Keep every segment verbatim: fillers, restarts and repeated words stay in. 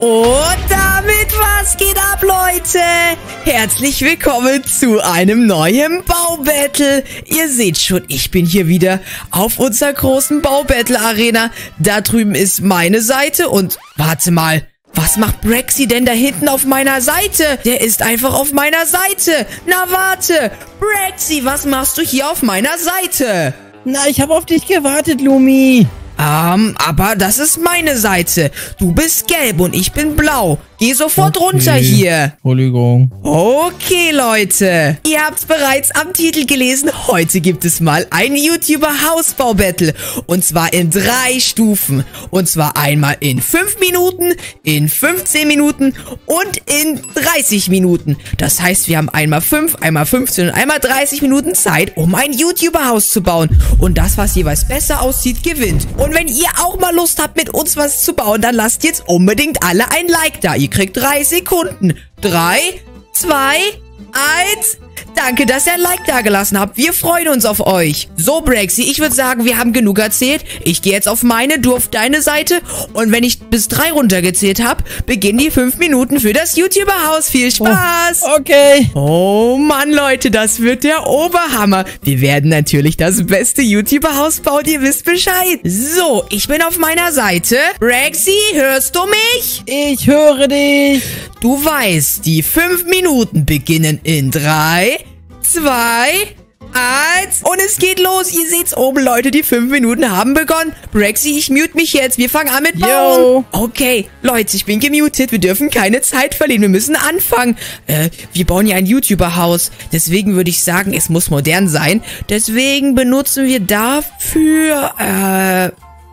Und damit, was geht ab, Leute? Herzlich willkommen zu einem neuen Baubattle. Ihr seht schon, ich bin hier wieder auf unserer großen Baubattle-Arena. Da drüben ist meine Seite und warte mal, was macht Braxy denn da hinten auf meiner Seite? Der ist einfach auf meiner Seite. Na warte, Braxy, was machst du hier auf meiner Seite? Na, ich habe auf dich gewartet, Lumi. Ähm, aber das ist meine Seite. Du bist gelb und ich bin blau. Geh sofort Okay. runter hier. Entschuldigung. Okay, Leute. Ihr habt's bereits am Titel gelesen. Heute gibt es mal ein YouTuber-Hausbau-Battle. Und zwar in drei Stufen. Und zwar einmal in fünf Minuten, in fünfzehn Minuten und in dreißig Minuten. Das heißt, wir haben einmal fünf, einmal fünfzehn und einmal dreißig Minuten Zeit, um ein YouTuber-Haus zu bauen. Und das, was jeweils besser aussieht, gewinnt. Und wenn ihr auch mal Lust habt, mit uns was zu bauen, dann lasst jetzt unbedingt alle ein Like da. Ihr kriegt drei Sekunden. Drei, zwei, eins. Danke, dass ihr ein Like da gelassen habt. Wir freuen uns auf euch. So, Braxy, ich würde sagen, wir haben genug erzählt. Ich gehe jetzt auf meine, du auf deine Seite. Und wenn ich bis drei runtergezählt habe, beginnen die fünf Minuten für das YouTuber-Haus. Viel Spaß. Oh, okay. Oh Mann, Leute, das wird der Oberhammer. Wir werden natürlich das beste YouTuber-Haus bauen. Ihr wisst Bescheid. So, ich bin auf meiner Seite. Braxy, hörst du mich? Ich höre dich. Du weißt, die fünf Minuten beginnen in drei, zwei, eins und es geht los. Ihr seht's oben, Leute, die fünf Minuten haben begonnen. Braxy, ich mute mich jetzt. Wir fangen an mit Bauen. Yo. Okay, Leute, ich bin gemutet. Wir dürfen keine Zeit verlieren. Wir müssen anfangen. Äh, wir bauen ja ein YouTuber-Haus. Deswegen würde ich sagen, es muss modern sein. Deswegen benutzen wir dafür, äh...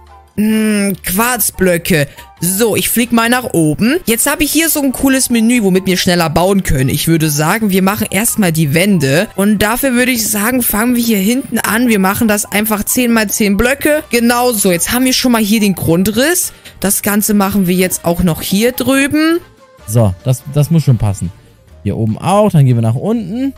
Hm, Quarzblöcke. So, ich flieg mal nach oben. Jetzt habe ich hier so ein cooles Menü, womit wir schneller bauen können. Ich würde sagen, wir machen erstmal die Wände. Und dafür würde ich sagen, fangen wir hier hinten an. Wir machen das einfach zehn mal zehn Blöcke. Genau so, jetzt haben wir schon mal hier den Grundriss. Das Ganze machen wir jetzt auch noch hier drüben. So, das, das muss schon passen. Hier oben auch, dann gehen wir nach unten.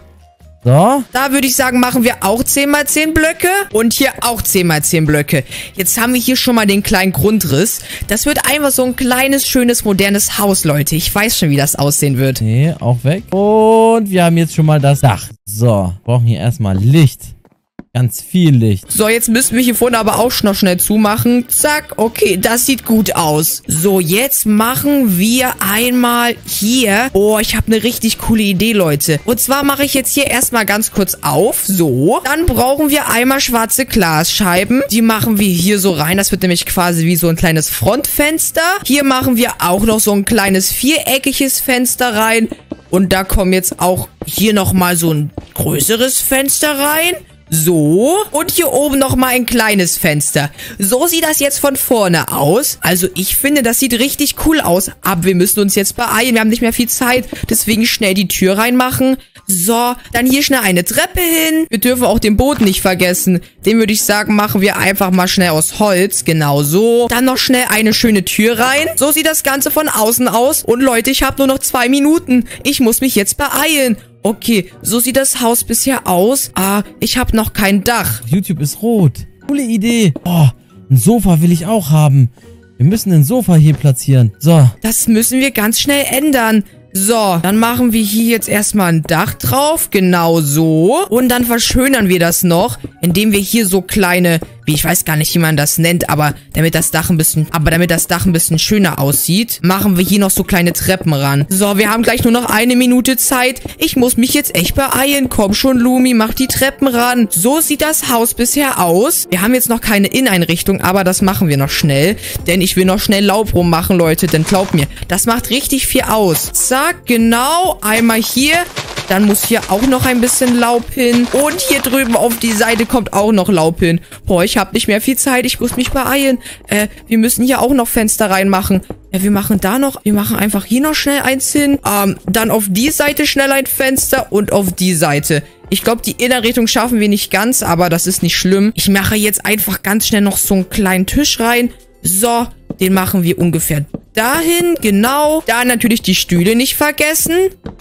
So. Da würde ich sagen, machen wir auch zehn mal zehn Blöcke und hier auch zehn mal zehn Blöcke. Jetzt haben wir hier schon mal den kleinen Grundriss. Das wird einfach so ein kleines, schönes, modernes Haus, Leute. Ich weiß schon, wie das aussehen wird. Nee, auch weg. Und wir haben jetzt schon mal das Dach. So, brauchen hier erstmal Licht. Ganz viel Licht. So, jetzt müssen wir hier vorne aber auch noch schnell zumachen. Zack, okay, das sieht gut aus. So, jetzt machen wir einmal hier. Oh, ich habe eine richtig coole Idee, Leute. Und zwar mache ich jetzt hier erstmal ganz kurz auf. So, dann brauchen wir einmal schwarze Glasscheiben. Die machen wir hier so rein. Das wird nämlich quasi wie so ein kleines Frontfenster. Hier machen wir auch noch so ein kleines viereckiges Fenster rein. Und da kommt jetzt auch hier nochmal so ein größeres Fenster rein. So, und hier oben nochmal ein kleines Fenster. So sieht das jetzt von vorne aus. Also ich finde, das sieht richtig cool aus. Aber wir müssen uns jetzt beeilen. Wir haben nicht mehr viel Zeit. Deswegen schnell die Tür reinmachen. So, dann hier schnell eine Treppe hin. Wir dürfen auch den Boden nicht vergessen. Den würde ich sagen, machen wir einfach mal schnell aus Holz. Genau so. Dann noch schnell eine schöne Tür rein. So sieht das Ganze von außen aus. Und Leute, ich habe nur noch zwei Minuten. Ich muss mich jetzt beeilen. Okay, so sieht das Haus bisher aus. Ah, ich habe noch kein Dach. YouTube ist rot. Coole Idee. Oh, ein Sofa will ich auch haben. Wir müssen ein Sofa hier platzieren. So. Das müssen wir ganz schnell ändern. So, dann machen wir hier jetzt erstmal ein Dach drauf. Genau so. Und dann verschönern wir das noch, indem wir hier so kleine, wie ich weiß gar nicht, wie man das nennt, aber damit das Dach ein bisschen, aber damit das Dach ein bisschen schöner aussieht, machen wir hier noch so kleine Treppen ran. So, wir haben gleich nur noch eine Minute Zeit. Ich muss mich jetzt echt beeilen. Komm schon, Lumi, mach die Treppen ran. So sieht das Haus bisher aus. Wir haben jetzt noch keine Inneneinrichtung, aber das machen wir noch schnell, denn ich will noch schnell Laub rummachen, Leute, denn glaubt mir, das macht richtig viel aus. Zack, genau, einmal hier. Dann muss hier auch noch ein bisschen Laub hin. Und hier drüben auf die Seite kommt auch noch Laub hin. Boah, ich habe nicht mehr viel Zeit. Ich muss mich beeilen. Äh, wir müssen hier auch noch Fenster reinmachen. Ja, wir machen da noch, wir machen einfach hier noch schnell eins hin. Ähm, dann auf die Seite schnell ein Fenster und auf die Seite. Ich glaube, die Innenrichtung schaffen wir nicht ganz, aber das ist nicht schlimm. Ich mache jetzt einfach ganz schnell noch so einen kleinen Tisch rein. So, den machen wir ungefähr dahin, genau. Da natürlich die Stühle nicht vergessen.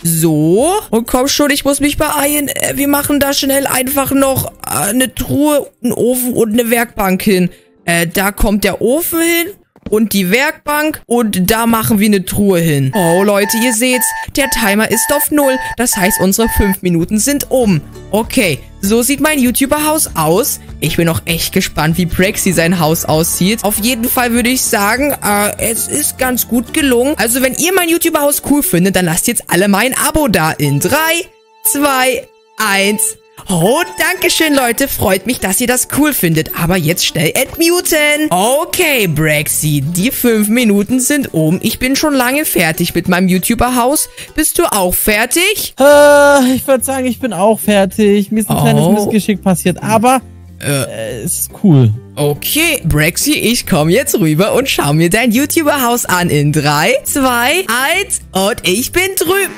So. Und komm schon, ich muss mich beeilen. Äh, wir machen da schnell einfach noch äh, eine Truhe, einen Ofen und eine Werkbank hin. Äh, da kommt der Ofen hin. und die Werkbank und da machen wir eine Truhe hin. Oh, Leute, ihr seht's, der Timer ist auf null. Das heißt, unsere fünf Minuten sind um. Okay, so sieht mein YouTuber-Haus aus. Ich bin auch echt gespannt, wie Braxy sein Haus aussieht. Auf jeden Fall würde ich sagen, äh, es ist ganz gut gelungen. Also, wenn ihr mein YouTuber-Haus cool findet, dann lasst jetzt alle mal ein Abo da in drei, zwei, eins... Oh, dankeschön, Leute. Freut mich, dass ihr das cool findet. Aber jetzt schnell entmuten. Okay, Braxy, die fünf Minuten sind um. Ich bin schon lange fertig mit meinem YouTuber-Haus. Bist du auch fertig? Äh, ich würde sagen, ich bin auch fertig. Mir ist ein Oh. kleines Missgeschick passiert, aber Äh, äh, es ist cool. Okay, Braxy, ich komme jetzt rüber und schau mir dein YouTuber-Haus an in drei, zwei, eins und ich bin drüben.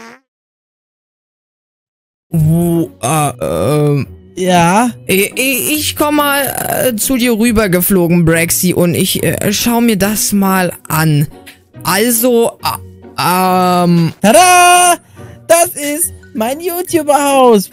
Wo, äh, ähm... Ja, Ich, ich komme mal äh, zu dir rüber geflogen, Braxy, und ich äh, schau mir das mal an. Also, äh, ähm, tada! Das ist mein YouTuber-Haus.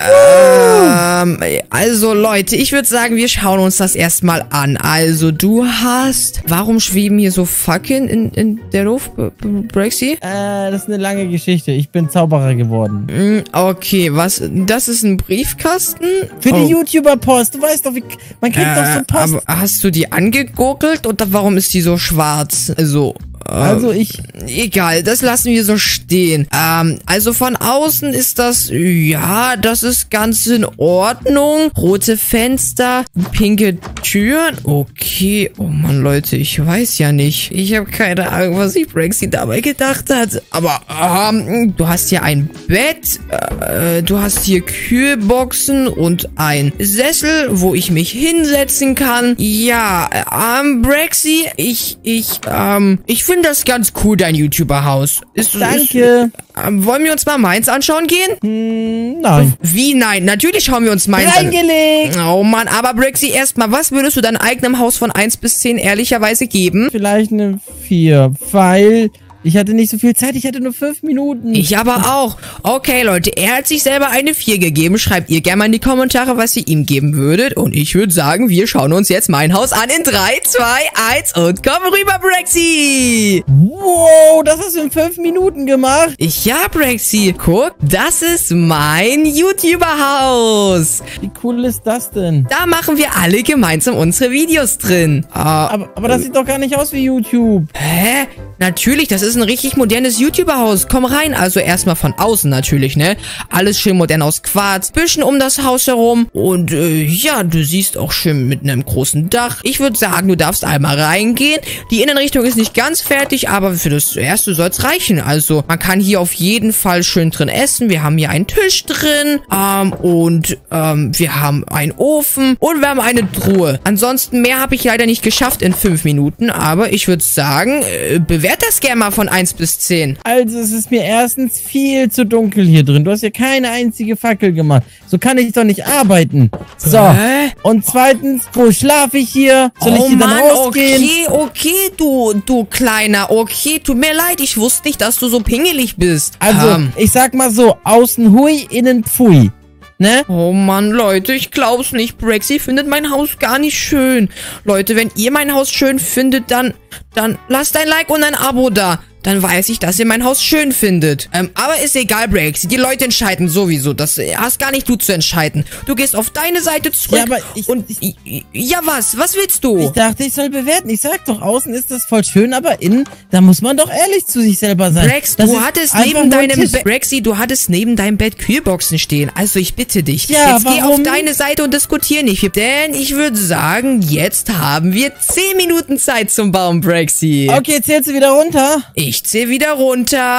ähm, also Leute, ich würde sagen, wir schauen uns das erstmal an. Also, du hast, warum schweben hier so Fackeln in, in der Luft, B- B- Braxy? Äh, das ist eine lange Geschichte. Ich bin Zauberer geworden. Hm, okay, was, das ist ein Briefkasten? Für die Oh. YouTuber-Post. Du weißt doch, wie, man kriegt doch so Äh, Post. aber hast du die angegurgelt oder warum ist die so schwarz? Also, äh, Also ich... egal, das lassen wir so stehen. Ähm, also von außen ist das, ja, das ist ganz in Ordnung. Rote Fenster, pinke Türen. Okay, oh Mann, Leute, ich weiß ja nicht. Ich habe keine Ahnung, was sich Braxy dabei gedacht hat. Aber, ähm, du hast hier ein Bett, äh, du hast hier Kühlboxen und ein Sessel, wo ich mich hinsetzen kann. Ja, ähm, Braxy, ich, ich, ähm, ich finde das ganz cool, dein YouTuber-Haus. Ist, Danke. Ist, ähm, wollen wir uns mal meins anschauen gehen? Hm, nein. Wie, nein? Natürlich schauen wir uns meins an. Reingelegt. Oh Mann, aber Braxy, erstmal, was würdest du deinem eigenen Haus von eins bis zehn ehrlicherweise geben? Vielleicht eine vier, weil ich hatte nicht so viel Zeit. Ich hatte nur fünf Minuten. Ich aber auch. Okay, Leute, er hat sich selber eine vier gegeben. Schreibt ihr gerne mal in die Kommentare, was ihr ihm geben würdet. Und ich würde sagen, wir schauen uns jetzt mein Haus an in drei, zwei, eins und komm rüber, Braxy! Wow, das hast du in fünf Minuten gemacht. Ich, ja, Braxy, guck, das ist mein YouTuber-Haus. Wie cool ist das denn? Da machen wir alle gemeinsam unsere Videos drin. Äh, Aber, aber das sieht doch gar nicht aus wie YouTube. Hä? Natürlich, das ist ein richtig modernes YouTuber-Haus. Komm rein. Also erstmal von außen natürlich, ne? Alles schön modern aus Quarz. Bisschen um das Haus herum. Und äh, ja, du siehst auch schön mit einem großen Dach. Ich würde sagen, du darfst einmal reingehen. Die Innenrichtung ist nicht ganz fertig, aber für das erste soll es reichen. Also man kann hier auf jeden Fall schön drin essen. Wir haben hier einen Tisch drin. Ähm, und ähm, wir haben einen Ofen. Und wir haben eine Truhe. Ansonsten mehr habe ich leider nicht geschafft in fünf Minuten. Aber ich würde sagen, äh, bewerte das gerne mal von eins bis zehn. Also es ist mir erstens viel zu dunkel hier drin. Du hast ja keine einzige Fackel gemacht. So kann ich doch nicht arbeiten. So. Hä? Und zweitens, wo schlafe ich hier? Soll ich Oh hier dann Mann, rausgehen? okay, okay, du, du Kleiner, okay, tut mir leid, ich wusste nicht, dass du so pingelig bist. Also, Ähm, ich sag mal so, außen hui, innen pfui. Ne? oh Mann, Leute, ich glaub's nicht. Braxy findet mein Haus gar nicht schön. Leute, wenn ihr mein Haus schön findet, dann, dann lasst ein Like und ein Abo da. Dann weiß ich, dass ihr mein Haus schön findet. Ähm, aber ist egal, Braxy. Die Leute entscheiden sowieso. Das äh, hast gar nicht du zu entscheiden. Du gehst auf deine Seite zurück. Ja, aber ich- und ich- ja, was? Was willst du? Ich dachte, ich soll bewerten. Ich sag doch, außen ist das voll schön, aber innen, da muss man doch ehrlich zu sich selber sein. Brax, Das du ist hattest einfach neben nur ein deinem Tisch. Bett, Braxy, du hattest neben deinem Bett Kühlboxen stehen. Also ich bitte dich. Ja, jetzt geh auf warum? deine Seite und diskutier nicht. Denn ich würde sagen, jetzt haben wir zehn Minuten Zeit zum Bauen, Braxy. Okay, zählst du wieder runter? Ich zähle wieder runter.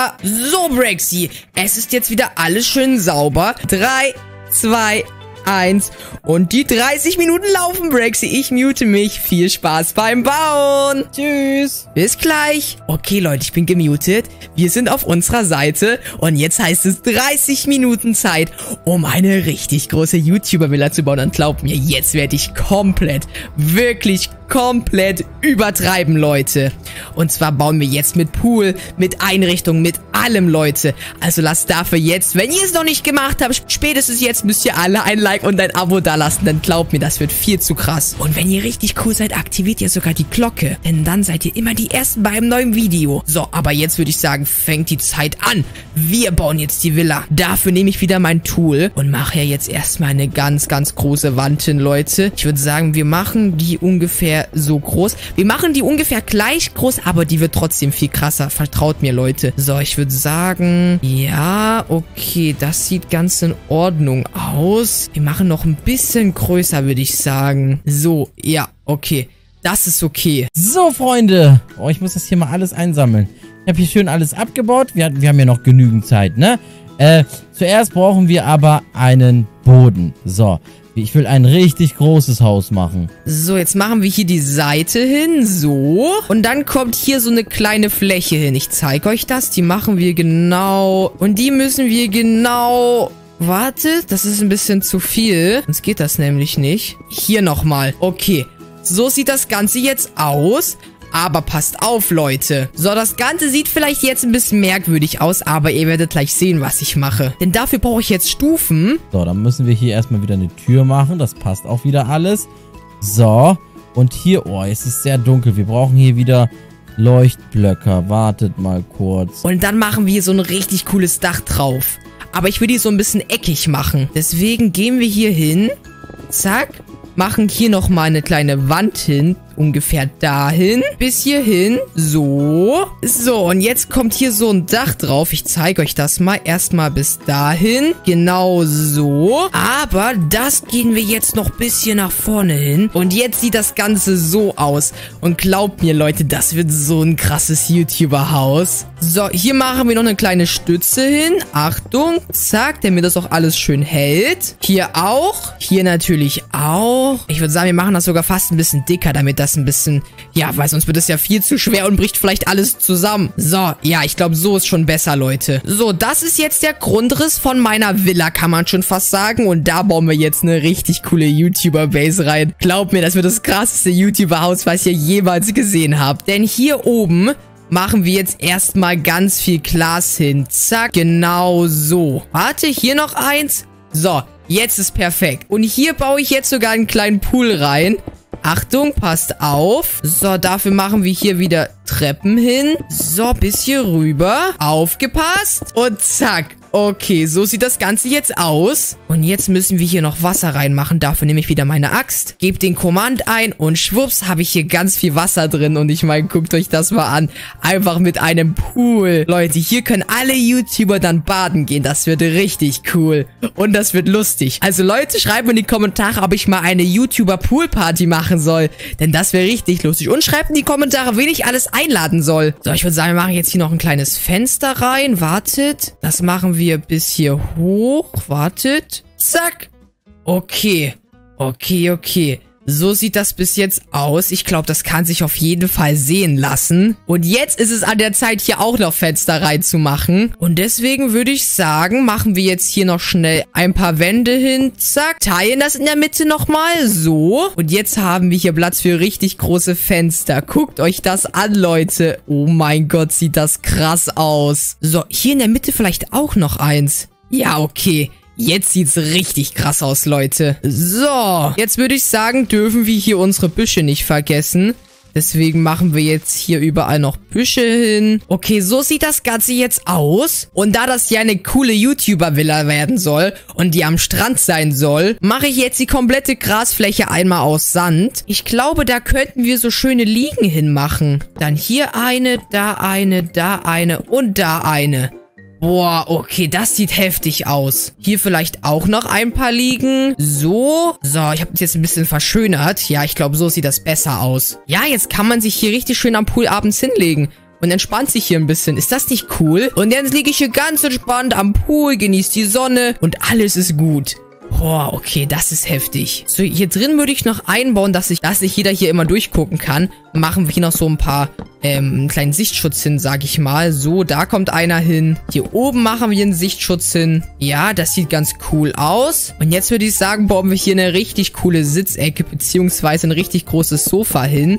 So, Braxy, es ist jetzt wieder alles schön sauber. Drei, zwei, eins. Und die dreißig Minuten laufen, Braxy. Ich mute mich. Viel Spaß beim Bauen. Tschüss. Bis gleich. Okay, Leute, ich bin gemutet. Wir sind auf unserer Seite. Und jetzt heißt es dreißig Minuten Zeit, um eine richtig große YouTuber-Villa zu bauen. Und glaubt mir, jetzt werde ich komplett, wirklich komplett übertreiben, Leute. Und zwar bauen wir jetzt mit Pool, mit Einrichtung, mit allem, Leute. Also lasst dafür jetzt, wenn ihr es noch nicht gemacht habt, spätestens jetzt müsst ihr alle ein Like und ein Abo dalassen. Dann glaubt mir, das wird viel zu krass. Und wenn ihr richtig cool seid, aktiviert ihr sogar die Glocke. Denn dann seid ihr immer die Ersten bei einem neuen Video. So, aber jetzt würde ich sagen, fängt die Zeit an. Wir bauen jetzt die Villa. Dafür nehme ich wieder mein Tool und mache ja jetzt erstmal eine ganz, ganz große Wand hin, Leute. Ich würde sagen, wir machen die ungefähr so groß. Wir machen die ungefähr gleich groß, aber die wird trotzdem viel krasser. Vertraut mir, Leute. So, ich würde sagen, ja, okay, das sieht ganz in Ordnung aus. Wir machen noch ein bisschen größer, würde ich sagen. So, ja, okay. Das ist okay. So, Freunde. Oh, ich muss das hier mal alles einsammeln. Ich habe hier schön alles abgebaut. Wir, wir haben ja noch genügend Zeit, ne? Äh, zuerst brauchen wir aber einen Boden. So, ich will ein richtig großes Haus machen. So, jetzt machen wir hier die Seite hin, so. Und dann kommt hier so eine kleine Fläche hin. Ich zeige euch das. Die machen wir genau. Und die müssen wir genau... Wartet, das ist ein bisschen zu viel. Sonst geht das nämlich nicht. Hier nochmal. Okay. So sieht das Ganze jetzt aus. Aber passt auf, Leute. So, das Ganze sieht vielleicht jetzt ein bisschen merkwürdig aus, aber ihr werdet gleich sehen, was ich mache. Denn dafür brauche ich jetzt Stufen. So, dann müssen wir hier erstmal wieder eine Tür machen. Das passt auch wieder alles. So, und hier, oh, es ist sehr dunkel. Wir brauchen hier wieder Leuchtblöcke. Wartet mal kurz. Und dann machen wir hier so ein richtig cooles Dach drauf. Aber ich will die so ein bisschen eckig machen. Deswegen gehen wir hier hin. Zack. Machen hier nochmal eine kleine Wand hin. Ungefähr dahin. Bis hierhin. So. So, und jetzt kommt hier so ein Dach drauf. Ich zeige euch das mal. Erstmal bis dahin. Genau so. Aber das gehen wir jetzt noch ein bisschen nach vorne hin. Und jetzt sieht das Ganze so aus. Und glaubt mir, Leute, das wird so ein krasses YouTuber-Haus. So, hier machen wir noch eine kleine Stütze hin. Achtung. Zack, damit das auch alles schön hält. Hier auch. Hier natürlich auch. Ich würde sagen, wir machen das sogar fast ein bisschen dicker, damit das ein bisschen, ja, weil sonst wird es ja viel zu schwer und bricht vielleicht alles zusammen. So, ja, ich glaube, so ist schon besser, Leute. So, das ist jetzt der Grundriss von meiner Villa, kann man schon fast sagen. Und da bauen wir jetzt eine richtig coole YouTuber-Base rein. Glaubt mir, das wird das krasseste YouTuber-Haus, was ihr jemals gesehen habt. Denn hier oben machen wir jetzt erstmal ganz viel Glas hin. Zack, genau so. Warte, hier noch eins. So, jetzt ist perfekt. Und hier baue ich jetzt sogar einen kleinen Pool rein. Achtung, passt auf. So, dafür machen wir hier wieder Treppen hin. So, bis hier rüber. Aufgepasst. Und zack. Okay, so sieht das Ganze jetzt aus. Und jetzt müssen wir hier noch Wasser reinmachen. Dafür nehme ich wieder meine Axt. Gebe den Command ein und schwupps habe ich hier ganz viel Wasser drin. Und ich meine, guckt euch das mal an. Einfach mit einem Pool. Leute, hier können alle YouTuber dann baden gehen. Das wird richtig cool. Und das wird lustig. Also Leute, schreibt mir in die Kommentare, ob ich mal eine YouTuber-Pool-Party machen soll. Denn das wäre richtig lustig. Und schreibt in die Kommentare, wen ich alles einladen soll. So, ich würde sagen, wir machen jetzt hier noch ein kleines Fenster rein. Wartet. Das machen wir bis hier hoch. Wartet. Zack. Okay. Okay, okay. So sieht das bis jetzt aus. Ich glaube, das kann sich auf jeden Fall sehen lassen. Und jetzt ist es an der Zeit, hier auch noch Fenster reinzumachen. Und deswegen würde ich sagen, machen wir jetzt hier noch schnell ein paar Wände hin. Zack. Teilen das in der Mitte nochmal. So. Und jetzt haben wir hier Platz für richtig große Fenster. Guckt euch das an, Leute. Oh mein Gott, sieht das krass aus. So, hier in der Mitte vielleicht auch noch eins. Ja, okay. Jetzt sieht's richtig krass aus, Leute. So, jetzt würde ich sagen, dürfen wir hier unsere Büsche nicht vergessen. Deswegen machen wir jetzt hier überall noch Büsche hin. Okay, so sieht das Ganze jetzt aus. Und da das ja eine coole YouTuber-Villa werden soll und die am Strand sein soll, mache ich jetzt die komplette Grasfläche einmal aus Sand. Ich glaube, da könnten wir so schöne Liegen hinmachen. Dann hier eine, da eine, da eine und da eine. Boah, okay, das sieht heftig aus. Hier vielleicht auch noch ein paar liegen. So. So, ich habe das jetzt ein bisschen verschönert. Ja, ich glaube, so sieht das besser aus. Ja, jetzt kann man sich hier richtig schön am Pool abends hinlegen. Und entspannt sich hier ein bisschen. Ist das nicht cool? Und jetzt liege ich hier ganz entspannt am Pool, genieße die Sonne und alles ist gut. Boah, okay, das ist heftig. So, hier drin würde ich noch einbauen, dass, ich, dass sich jeder hier immer durchgucken kann. Machen wir hier noch so ein paar, ähm, einen kleinen Sichtschutz hin, sag ich mal. So, da kommt einer hin. Hier oben machen wir einen Sichtschutz hin. Ja, das sieht ganz cool aus. Und jetzt würde ich sagen, bauen wir hier eine richtig coole Sitzecke, beziehungsweise ein richtig großes Sofa hin.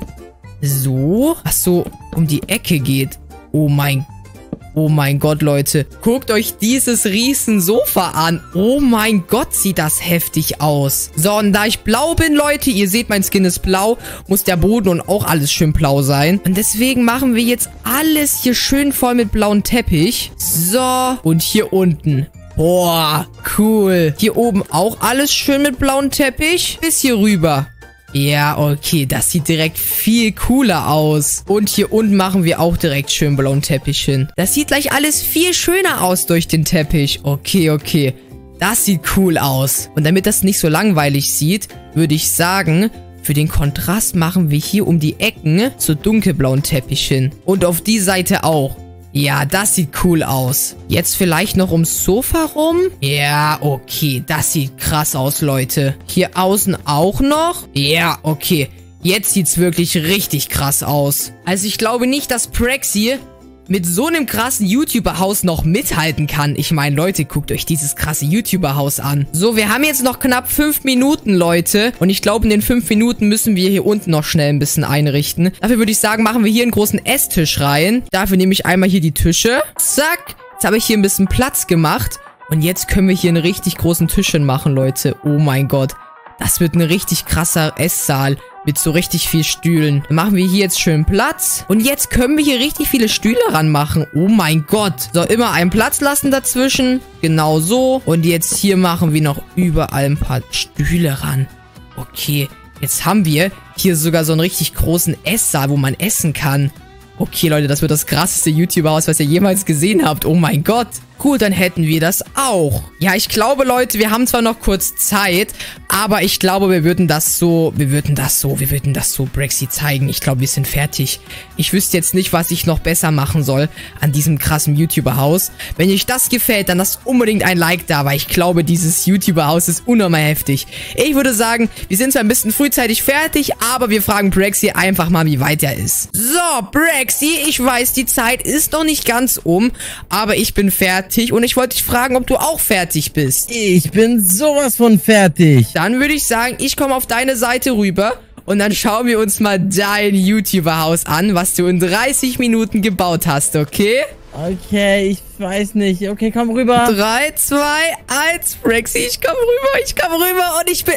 So, was so um die Ecke geht. Oh mein Gott. Oh mein Gott, Leute. Guckt euch dieses riesen Sofa an. Oh mein Gott, sieht das heftig aus. So, und da ich blau bin, Leute, ihr seht, mein Skin ist blau, muss der Boden und auch alles schön blau sein. Und deswegen machen wir jetzt alles hier schön voll mit blauem Teppich. So, und hier unten. Boah, cool. Hier oben auch alles schön mit blauem Teppich. Bis hier rüber. Ja, okay, das sieht direkt viel cooler aus. Und hier unten machen wir auch direkt schön blauen Teppich hin. Das sieht gleich alles viel schöner aus durch den Teppich. Okay, okay. Das sieht cool aus. Und damit das nicht so langweilig sieht, würde ich sagen, für den Kontrast machen wir hier um die Ecken so dunkelblauen Teppich hin. Und auf die Seite auch. Ja, das sieht cool aus. Jetzt vielleicht noch ums Sofa rum. Ja, okay. Das sieht krass aus, Leute. Hier außen auch noch. Ja, okay. Jetzt sieht's wirklich richtig krass aus. Also ich glaube nicht, dass Praxi mit so einem krassen YouTuber-Haus noch mithalten kann. Ich meine, Leute, guckt euch dieses krasse YouTuber-Haus an. So, wir haben jetzt noch knapp fünf Minuten, Leute. Und ich glaube, in den fünf Minuten müssen wir hier unten noch schnell ein bisschen einrichten. Dafür würde ich sagen, machen wir hier einen großen Esstisch rein. Dafür nehme ich einmal hier die Tische. Zack. Jetzt habe ich hier ein bisschen Platz gemacht. Und jetzt können wir hier einen richtig großen Tisch hinmachen, Leute. Oh mein Gott. Das wird ein richtig krasser Esssaal. Mit so richtig viel Stühlen. Dann machen wir hier jetzt schön Platz. Und jetzt können wir hier richtig viele Stühle ranmachen. Oh mein Gott. So, immer einen Platz lassen dazwischen. Genau so. Und jetzt hier machen wir noch überall ein paar Stühle ran. Okay. Jetzt haben wir hier sogar so einen richtig großen Esssaal, wo man essen kann. Okay, Leute, das wird das krasseste YouTuber-Haus, was ihr jemals gesehen habt. Oh mein Gott. Cool, dann hätten wir das auch. Ja, ich glaube, Leute, wir haben zwar noch kurz Zeit, aber ich glaube, wir würden das so, wir würden das so, wir würden das so Praxi zeigen. Ich glaube, wir sind fertig. Ich wüsste jetzt nicht, was ich noch besser machen soll an diesem krassen YouTuber-Haus. Wenn euch das gefällt, dann lasst unbedingt ein Like da, weil ich glaube, dieses YouTuber-Haus ist unnormal heftig. Ich würde sagen, wir sind zwar ein bisschen frühzeitig fertig, aber wir fragen Praxi einfach mal, wie weit er ist. So, Praxi, ich weiß, die Zeit ist noch nicht ganz um, aber ich bin fertig. Und ich wollte dich fragen, ob du auch fertig bist. Ich bin sowas von fertig. Dann würde ich sagen, ich komme auf deine Seite rüber und dann schauen wir uns mal dein YouTuber-Haus an, was du in dreißig Minuten gebaut hast, okay? Okay, ich weiß nicht. Okay, komm rüber. drei, zwei, eins, Praxi, ich komme rüber, ich komme rüber und ich bin...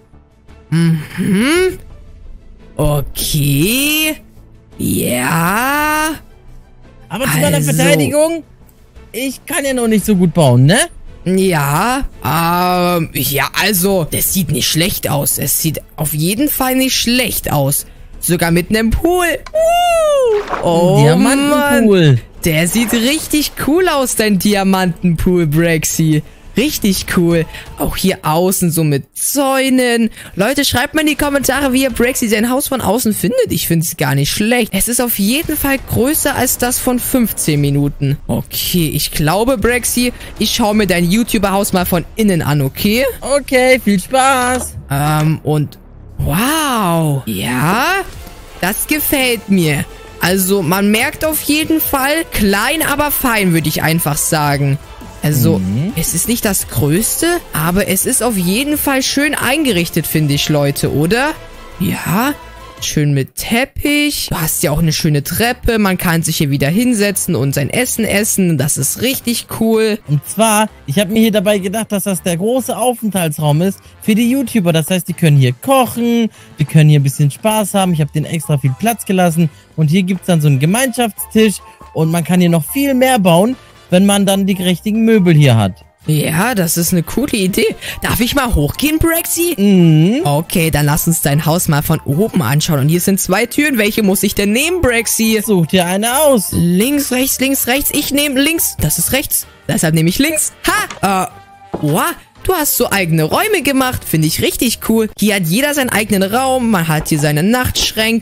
Mhm. Okay. Ja. Aber zu meiner Verteidigung... Ich kann ja noch nicht so gut bauen, ne? Ja, ähm, ja, also, das sieht nicht schlecht aus. Es sieht auf jeden Fall nicht schlecht aus. Sogar mit einem Pool. Uh, oh, Diamantenpool. Mann. Der sieht richtig cool aus, dein Diamantenpool, Praxi. Richtig cool. Auch hier außen so mit Zäunen. Leute, schreibt mal in die Kommentare, wie ihr Praxi sein Haus von außen findet. Ich finde es gar nicht schlecht. Es ist auf jeden Fall größer als das von fünfzehn Minuten. Okay, ich glaube, Praxi, ich schaue mir dein YouTuber-Haus mal von innen an, okay? Okay, viel Spaß. Ähm, und wow. Ja, das gefällt mir. Also, man merkt auf jeden Fall, klein, aber fein, würde ich einfach sagen. Also, mhm. es ist nicht das Größte, aber es ist auf jeden Fall schön eingerichtet, finde ich, Leute, oder? Ja, schön mit Teppich. Du hast ja auch eine schöne Treppe. Man kann sich hier wieder hinsetzen und sein Essen essen. Das ist richtig cool. Und zwar, ich habe mir hier dabei gedacht, dass das der große Aufenthaltsraum ist für die YouTuber. Das heißt, die können hier kochen, die können hier ein bisschen Spaß haben. Ich habe denen extra viel Platz gelassen. Und hier gibt es dann so einen Gemeinschaftstisch. Und man kann hier noch viel mehr bauen, wenn man dann die richtigen Möbel hier hat. Ja, das ist eine coole Idee. Darf ich mal hochgehen, Praxi? Mhm. Okay, dann lass uns dein Haus mal von oben anschauen. Und hier sind zwei Türen. Welche muss ich denn nehmen, Praxi? Such dir eine aus. Links, rechts, links, rechts. Ich nehme links. Das ist rechts. Deshalb nehme ich links. Ha! Äh, wow. Du hast so eigene Räume gemacht. Finde ich richtig cool. Hier hat jeder seinen eigenen Raum. Man hat hier seine Nachtschränke.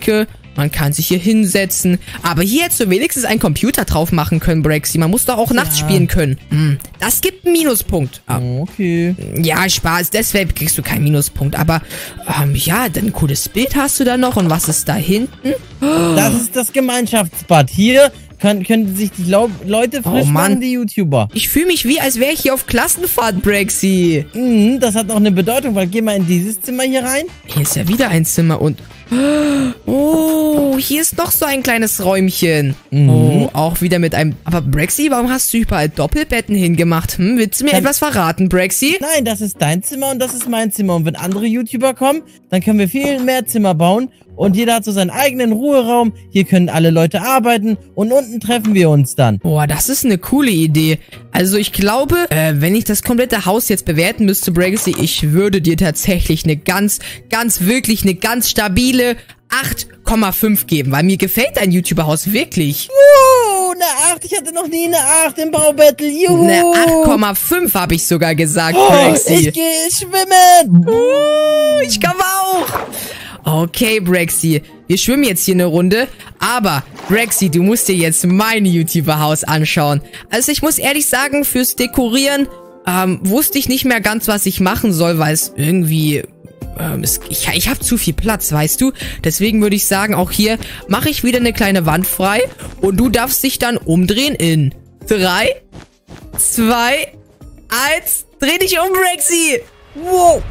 Man kann sich hier hinsetzen. Aber hier hättest du wenigstens einen Computer drauf machen können, Braxy. Man muss doch auch nachts Ja. spielen können. Hm, das gibt einen Minuspunkt. Ah, Oh, okay. ja, Spaß. Deshalb kriegst du keinen Minuspunkt. Aber, ähm, ja, dann ein cooles Bild hast du da noch. Und was ist da hinten? Das ist das Gemeinschaftsbad. Hier können, können sich die Lau Leute frisch Oh, Mann. machen, die YouTuber. Ich fühle mich wie, als wäre ich hier auf Klassenfahrt, Braxy. Mhm, das hat auch eine Bedeutung, weil geh mal in dieses Zimmer hier rein. Hier ist ja wieder ein Zimmer und... Oh, hier ist noch so ein kleines Räumchen. Mhm. Oh, auch wieder mit einem... Aber Braxy, warum hast du überall Doppelbetten hingemacht? Hm, willst du mir Dann- etwas verraten, Braxy? Nein, das ist dein Zimmer und das ist mein Zimmer. Und wenn andere YouTuber kommen, dann können wir viel mehr Zimmer bauen. Und jeder hat so seinen eigenen Ruheraum. Hier können alle Leute arbeiten. Und unten treffen wir uns dann. Boah, das ist eine coole Idee. Also ich glaube, äh, wenn ich das komplette Haus jetzt bewerten müsste, Braxy, ich würde dir tatsächlich eine ganz, ganz, wirklich eine ganz stabile acht Komma fünf geben. Weil mir gefällt dein YouTuber-Haus wirklich. Oh, eine acht. Ich hatte noch nie eine acht im Baubattle. Juhu. Eine acht Komma fünf habe ich sogar gesagt, Oh, Braxy. ich gehe schwimmen. Uh, ich komme auch. Okay, Braxy. Wir schwimmen jetzt hier eine Runde. Aber, Braxy, du musst dir jetzt mein YouTuber-Haus anschauen. Also ich muss ehrlich sagen, fürs Dekorieren ähm, wusste ich nicht mehr ganz, was ich machen soll, weil es irgendwie... Ähm, es, ich ich habe zu viel Platz, weißt du? Deswegen würde ich sagen, auch hier mache ich wieder eine kleine Wand frei. Und du darfst dich dann umdrehen in drei, zwei, eins. Dreh dich um, Braxy. Wow.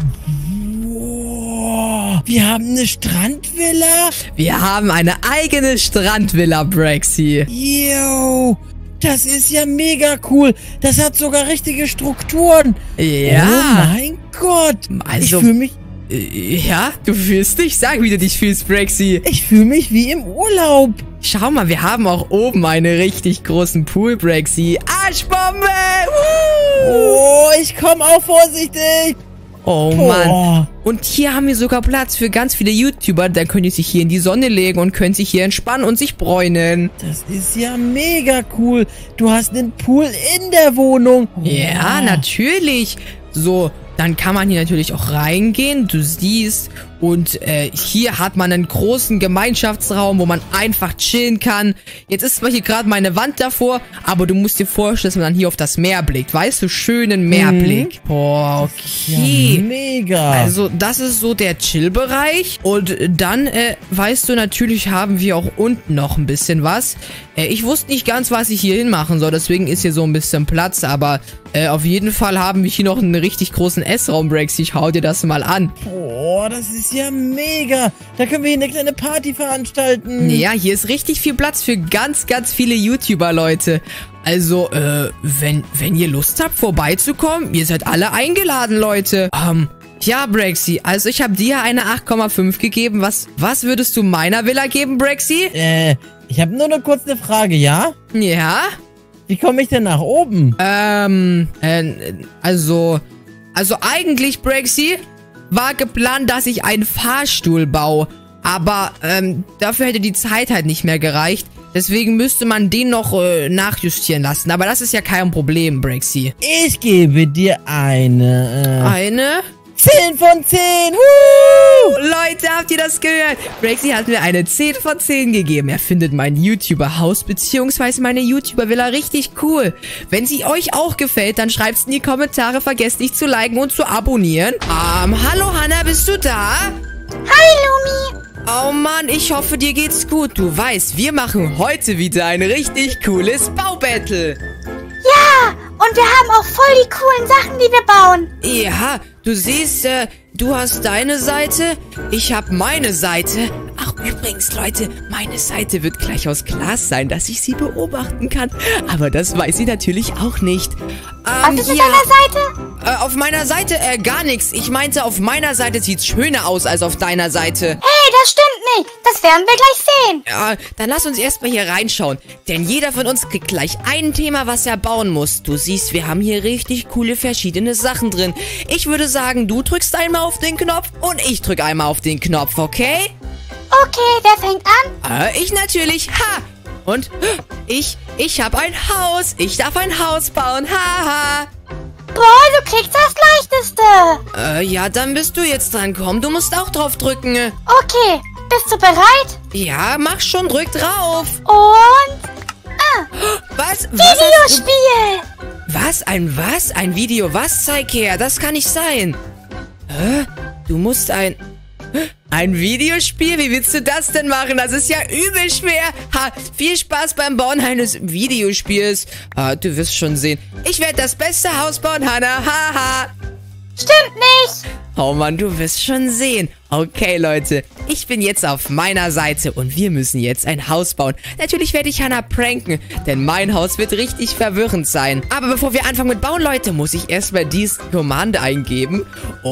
Wow. Wir haben eine Strandvilla. Wir haben eine eigene Strandvilla, Braxy. Yo. Das ist ja mega cool. Das hat sogar richtige Strukturen. Ja. Oh mein Gott. Also- ich fühle mich, Äh, Ja, du fühlst dich. Sag, wie du dich fühlst, Braxy. ich fühle mich wie im Urlaub. Schau mal, wir haben auch oben einen richtig großen Pool, Braxy. Arschbombe! Woo! Oh, ich komme auch vorsichtig. Oh Oh. Mann. Und hier haben wir sogar Platz für ganz viele YouTuber. Da können die sich hier in die Sonne legen und können sich hier entspannen und sich bräunen. Das ist ja mega cool. Du hast einen Pool in der Wohnung. Ja, Wow. natürlich. So, dann kann man hier natürlich auch reingehen. Du siehst. Und äh, hier hat man einen großen Gemeinschaftsraum, wo man einfach chillen kann. Jetzt ist zwar hier gerade meine Wand davor, aber du musst dir vorstellen, dass man dann hier auf das Meer blickt. Weißt du, schönen Meerblick. Boah, okay. Ja, mega. Also, das ist so der Chill-Bereich. Und dann, äh, weißt du, natürlich haben wir auch unten noch ein bisschen was. Äh, ich wusste nicht ganz, was ich hier hinmachen soll. Deswegen ist hier so ein bisschen Platz. Aber äh, auf jeden Fall haben wir hier noch einen richtig großen Essraum, Braxy. Ich hau dir das mal an. Boah, das ist ja mega. Da können wir hier eine kleine Party veranstalten. Ja, hier ist richtig viel Platz für ganz, ganz viele YouTuber, Leute. Also, äh, wenn, wenn ihr Lust habt, vorbeizukommen, ihr seid alle eingeladen, Leute. Ähm, ja, Braxy, also ich habe dir eine acht Komma fünf gegeben. Was, was würdest du meiner Villa geben, Braxy? Äh, ich habe nur noch kurz eine Frage, ja? Ja? Wie komme ich denn nach oben? Ähm, äh, also, also eigentlich, Braxy, war geplant, dass ich einen Fahrstuhl baue. Aber, ähm, dafür hätte die Zeit halt nicht mehr gereicht. Deswegen müsste man den noch äh, nachjustieren lassen. Aber das ist ja kein Problem, Braxy. Ich gebe dir eine. Äh, Eine? zehn von zehn. Woo! Leute, habt ihr das gehört? Braxy hat mir eine zehn von zehn gegeben. Er findet mein YouTuber-Haus bzw. meine YouTuber-Villa richtig cool. Wenn sie euch auch gefällt, dann schreibt's in die Kommentare. Vergesst nicht zu liken und zu abonnieren. Ähm, hallo Hannah, bist du da? Hi, Lumi. Oh Mann, ich hoffe, dir geht's gut. Du weißt, wir machen heute wieder ein richtig cooles Baubattle. Ja, und wir haben auch voll die coolen Sachen, die wir bauen. Ja, du siehst, äh, du hast deine Seite, ich habe meine Seite. Ach, übrigens, Leute, meine Seite wird gleich aus Glas sein, dass ich sie beobachten kann. Aber das weiß sie natürlich auch nicht. Was Ähm, ist mit hier, deiner Seite? äh, auf meiner Seite, äh, gar nichts. Ich meinte, auf meiner Seite sieht's schöner aus als auf deiner Seite. Hey, das stimmt nicht. Das werden wir gleich sehen. Ja, dann lass uns erstmal hier reinschauen. Denn jeder von uns kriegt gleich ein Thema, was er bauen muss. Du siehst, wir haben hier richtig coole verschiedene Sachen drin. Ich würde sagen, du drückst einmal auf den Knopf und ich drück einmal auf den Knopf, okay? Okay, wer fängt an? Äh, ich natürlich. Ha! Und ich, ich habe ein Haus. Ich darf ein Haus bauen. Haha. Boah, du kriegst das Leichteste. Äh, ja, dann bist du jetzt dran. Komm, du musst auch drauf drücken. Okay, bist du bereit? Ja, mach schon, drück drauf. Und Was? Was? Hast du, Videospiel. was? Ein was? Ein Video? Was? Zeig her, das kann nicht sein. Hä? Du musst ein... Ein Videospiel? Wie willst du das denn machen? Das ist ja übel schwer. Ha, viel Spaß beim Bauen eines Videospiels. Ah, du wirst schon sehen. Ich werde das beste Haus bauen, Hannah. Haha. Stimmt nicht. Oh Mann, du wirst schon sehen. Okay, Leute, ich bin jetzt auf meiner Seite und wir müssen jetzt ein Haus bauen. Natürlich werde ich Hannah pranken, denn mein Haus wird richtig verwirrend sein. Aber bevor wir anfangen mit Bauen, Leute, muss ich erstmal diese Kommande eingeben.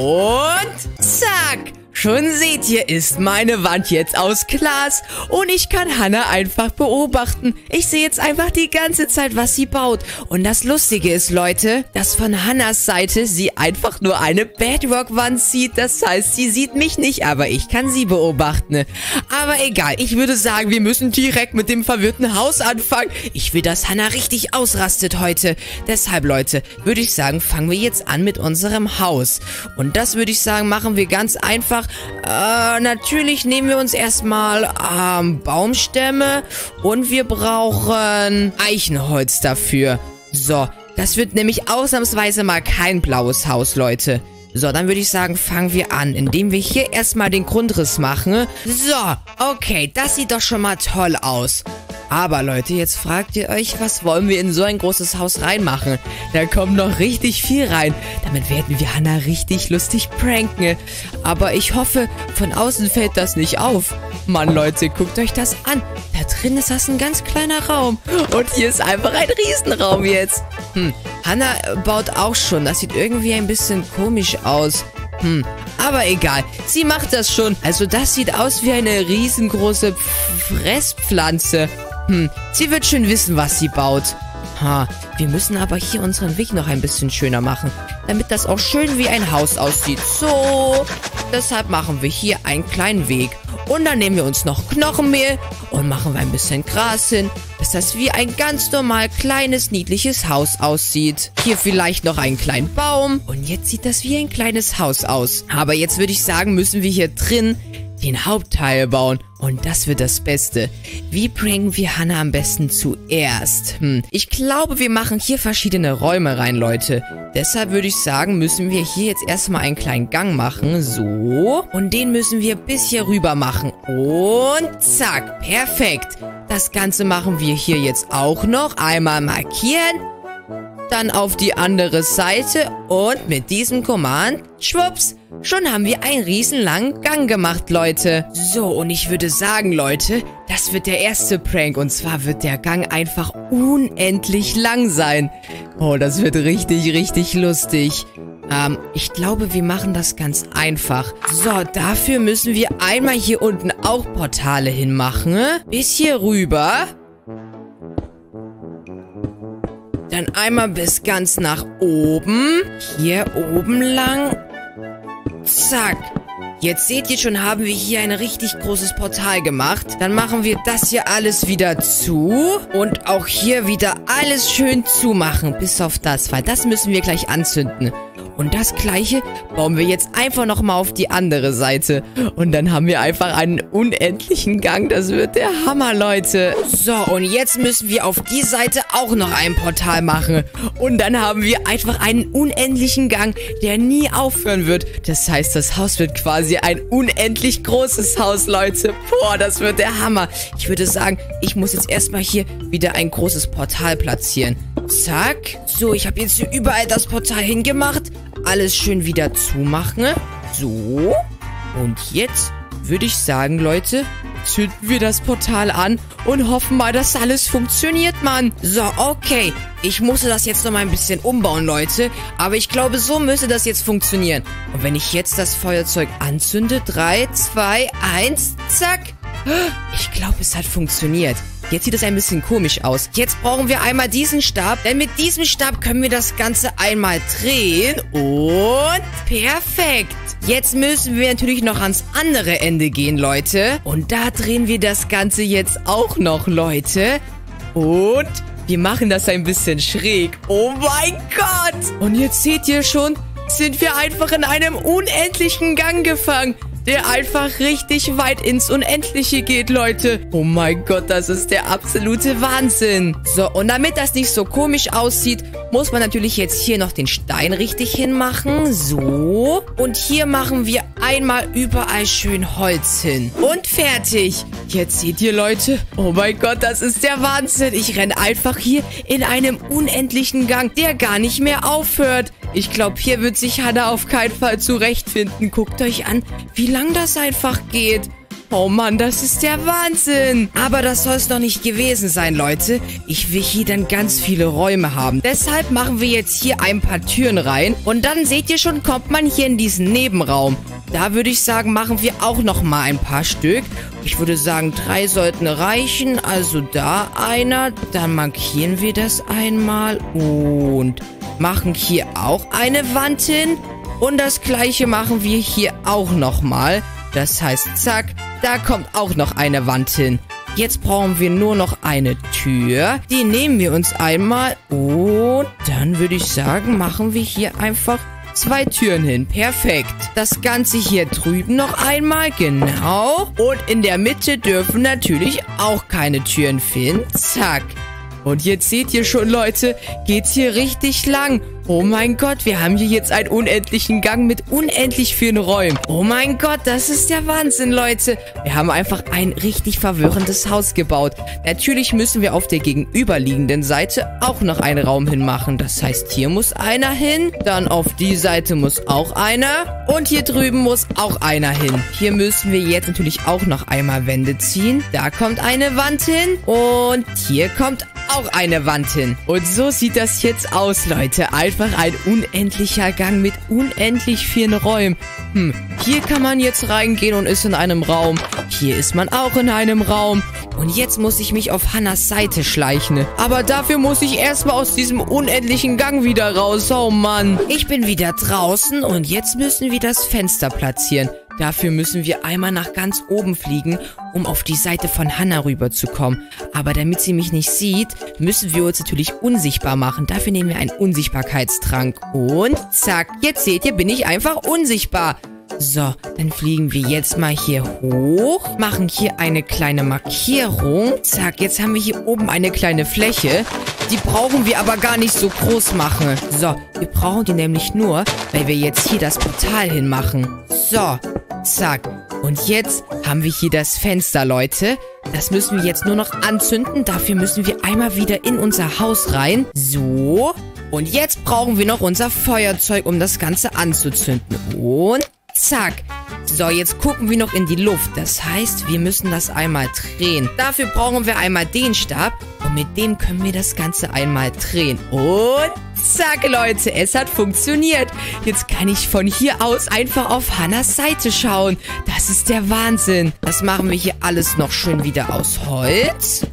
Und zack! Schon seht ihr, ist meine Wand jetzt aus Glas und ich kann Hannah einfach beobachten. Ich sehe jetzt einfach die ganze Zeit, was sie baut. Und das Lustige ist, Leute, dass von Hannahs Seite sie einfach nur eine Bedrock-Wand sieht. Das heißt, sie sieht mich nicht, aber ich kann sie beobachten. Aber egal, ich würde sagen, wir müssen direkt mit dem verwirrten Haus anfangen. Ich will, dass Hannah richtig ausrastet heute. Deshalb, Leute, würde ich sagen, fangen wir jetzt an mit unserem Haus. Und das würde ich sagen, machen wir ganz einfach. Äh, natürlich nehmen wir uns erstmal ähm, Baumstämme und wir brauchen Eichenholz dafür. So, das wird nämlich ausnahmsweise mal kein blaues Haus, Leute. So, dann würde ich sagen, fangen wir an, indem wir hier erstmal den Grundriss machen. So, okay, das sieht doch schon mal toll aus. Aber Leute, jetzt fragt ihr euch, was wollen wir in so ein großes Haus reinmachen? Da kommt noch richtig viel rein. Damit werden wir Hannah richtig lustig pranken. Aber ich hoffe, von außen fällt das nicht auf. Mann, Leute, guckt euch das an. Da drin ist das ein ganz kleiner Raum. Und hier ist einfach ein Riesenraum jetzt. Hm, Hannah baut auch schon. Das sieht irgendwie ein bisschen komisch aus. Hm, aber egal. Sie macht das schon. Also das sieht aus wie eine riesengroße Fresspflanze. Hm, sie wird schon wissen, was sie baut. Ha, wir müssen aber hier unseren Weg noch ein bisschen schöner machen, damit das auch schön wie ein Haus aussieht. So, deshalb machen wir hier einen kleinen Weg. Und dann nehmen wir uns noch Knochenmehl und machen wir ein bisschen Gras hin, dass das wie ein ganz normal kleines, niedliches Haus aussieht. Hier vielleicht noch einen kleinen Baum. Und jetzt sieht das wie ein kleines Haus aus. Aber jetzt würde ich sagen, müssen wir hier drin den Hauptteil bauen. Und das wird das Beste. Wie pranken wir Hannah am besten zuerst? Hm, ich glaube, wir machen hier verschiedene Räume rein, Leute. Deshalb würde ich sagen, müssen wir hier jetzt erstmal einen kleinen Gang machen. So. Und den müssen wir bis hier rüber machen. Und zack. Perfekt. Das Ganze machen wir hier jetzt auch noch. Einmal markieren. Dann auf die andere Seite. Und mit diesem Command, schwupps, schon haben wir einen riesenlangen Gang gemacht, Leute. So, und ich würde sagen, Leute, das wird der erste Prank. Und zwar wird der Gang einfach unendlich lang sein. Oh, das wird richtig, richtig lustig. Ähm, ich glaube, wir machen das ganz einfach. So, dafür müssen wir einmal hier unten auch Portale hinmachen. Bis hier rüber. Dann einmal bis ganz nach oben. Hier oben lang. Zack. Jetzt seht ihr schon, haben wir hier ein richtig großes Portal gemacht. Dann machen wir das hier alles wieder zu. Und auch hier wieder alles schön zumachen. Bis auf das, weil das müssen wir gleich anzünden. Und das Gleiche bauen wir jetzt einfach nochmal auf die andere Seite. Und dann haben wir einfach einen unendlichen Gang. Das wird der Hammer, Leute. So, und jetzt müssen wir auf die Seite auch noch ein Portal machen. Und dann haben wir einfach einen unendlichen Gang, der nie aufhören wird. Das heißt, das Haus wird quasi ein unendlich großes Haus, Leute. Boah, das wird der Hammer. Ich würde sagen, ich muss jetzt erstmal hier wieder ein großes Portal platzieren. Zack. So, ich habe jetzt hier überall das Portal hingemacht. Alles schön wieder zumachen. So. Und jetzt würde ich sagen, Leute, zünden wir das Portal an und hoffen mal, dass alles funktioniert, Mann. So, okay. Ich musste das jetzt noch mal ein bisschen umbauen, Leute. Aber ich glaube, so müsste das jetzt funktionieren. Und wenn ich jetzt das Feuerzeug anzünde, drei, zwei, eins, zack. Ich glaube, es hat funktioniert. Jetzt sieht es ein bisschen komisch aus. Jetzt brauchen wir einmal diesen Stab, denn mit diesem Stab können wir das Ganze einmal drehen. Und perfekt. Jetzt müssen wir natürlich noch ans andere Ende gehen, Leute. Und da drehen wir das Ganze jetzt auch noch, Leute. Und wir machen das ein bisschen schräg. Oh mein Gott. Und jetzt seht ihr schon, sind wir einfach in einem unendlichen Gang gefangen. der einfach richtig weit ins Unendliche geht, Leute. Oh mein Gott, das ist der absolute Wahnsinn. So, und damit das nicht so komisch aussieht, muss man natürlich jetzt hier noch den Stein richtig hinmachen. So. Und hier machen wir einmal überall schön Holz hin. Und fertig. Jetzt seht ihr, Leute. Oh mein Gott, das ist der Wahnsinn. Ich renne einfach hier in einem unendlichen Gang, der gar nicht mehr aufhört. Ich glaube, hier wird sich Hannah auf keinen Fall zurechtfinden. Guckt euch an, wie lang das einfach geht. Oh Mann, das ist der Wahnsinn. Aber das soll es noch nicht gewesen sein, Leute. Ich will hier dann ganz viele Räume haben. Deshalb machen wir jetzt hier ein paar Türen rein. Und dann seht ihr schon, kommt man hier in diesen Nebenraum. Da würde ich sagen, machen wir auch noch mal ein paar Stück. Ich würde sagen, drei sollten reichen. Also da einer. Dann markieren wir das einmal. Und machen hier auch eine Wand hin. Und das gleiche machen wir hier auch noch mal. Das heißt, zack, da kommt auch noch eine Wand hin. Jetzt brauchen wir nur noch eine Tür. Die nehmen wir uns einmal. Und dann würde ich sagen, machen wir hier einfach zwei Türen hin. Perfekt. Das Ganze hier drüben noch einmal. Genau. Und in der Mitte dürfen natürlich auch keine Türen finden. Zack. Und jetzt seht ihr schon, Leute, geht's hier richtig lang. Oh mein Gott, wir haben hier jetzt einen unendlichen Gang mit unendlich vielen Räumen. Oh mein Gott, das ist der Wahnsinn, Leute. Wir haben einfach ein richtig verwirrendes Haus gebaut. Natürlich müssen wir auf der gegenüberliegenden Seite auch noch einen Raum hinmachen. Das heißt, hier muss einer hin. Dann auf die Seite muss auch einer. Und hier drüben muss auch einer hin. Hier müssen wir jetzt natürlich auch noch einmal Wände ziehen. Da kommt eine Wand hin. Und hier kommt auch eine Wand hin. Und so sieht das jetzt aus, Leute. Einfach ein unendlicher Gang mit unendlich vielen Räumen. Hm, hier kann man jetzt reingehen und ist in einem Raum. Hier ist man auch in einem Raum. Und jetzt muss ich mich auf Hannahs Seite schleichen. Aber dafür muss ich erstmal aus diesem unendlichen Gang wieder raus. Oh Mann. Ich bin wieder draußen und jetzt müssen wir das Fenster platzieren. Dafür müssen wir einmal nach ganz oben fliegen, um auf die Seite von Hannah rüberzukommen. Aber damit sie mich nicht sieht, müssen wir uns natürlich unsichtbar machen. Dafür nehmen wir einen Unsichtbarkeitstrank. Und zack, jetzt seht ihr, bin ich einfach unsichtbar. So, dann fliegen wir jetzt mal hier hoch, machen hier eine kleine Markierung. Zack, jetzt haben wir hier oben eine kleine Fläche. Die brauchen wir aber gar nicht so groß machen. So, wir brauchen die nämlich nur, weil wir jetzt hier das Portal hinmachen. So, zack. Und jetzt haben wir hier das Fenster, Leute. Das müssen wir jetzt nur noch anzünden. Dafür müssen wir einmal wieder in unser Haus rein. So. Und jetzt brauchen wir noch unser Feuerzeug, um das Ganze anzuzünden. Und zack. So, jetzt gucken wir noch in die Luft. Das heißt, wir müssen das einmal drehen. Dafür brauchen wir einmal den Stab. Und mit dem können wir das Ganze einmal drehen. Und zack, Leute, es hat funktioniert. Jetzt kann ich von hier aus einfach auf Hannahs Seite schauen. Das ist der Wahnsinn. Das machen wir hier alles noch schön wieder aus Holz.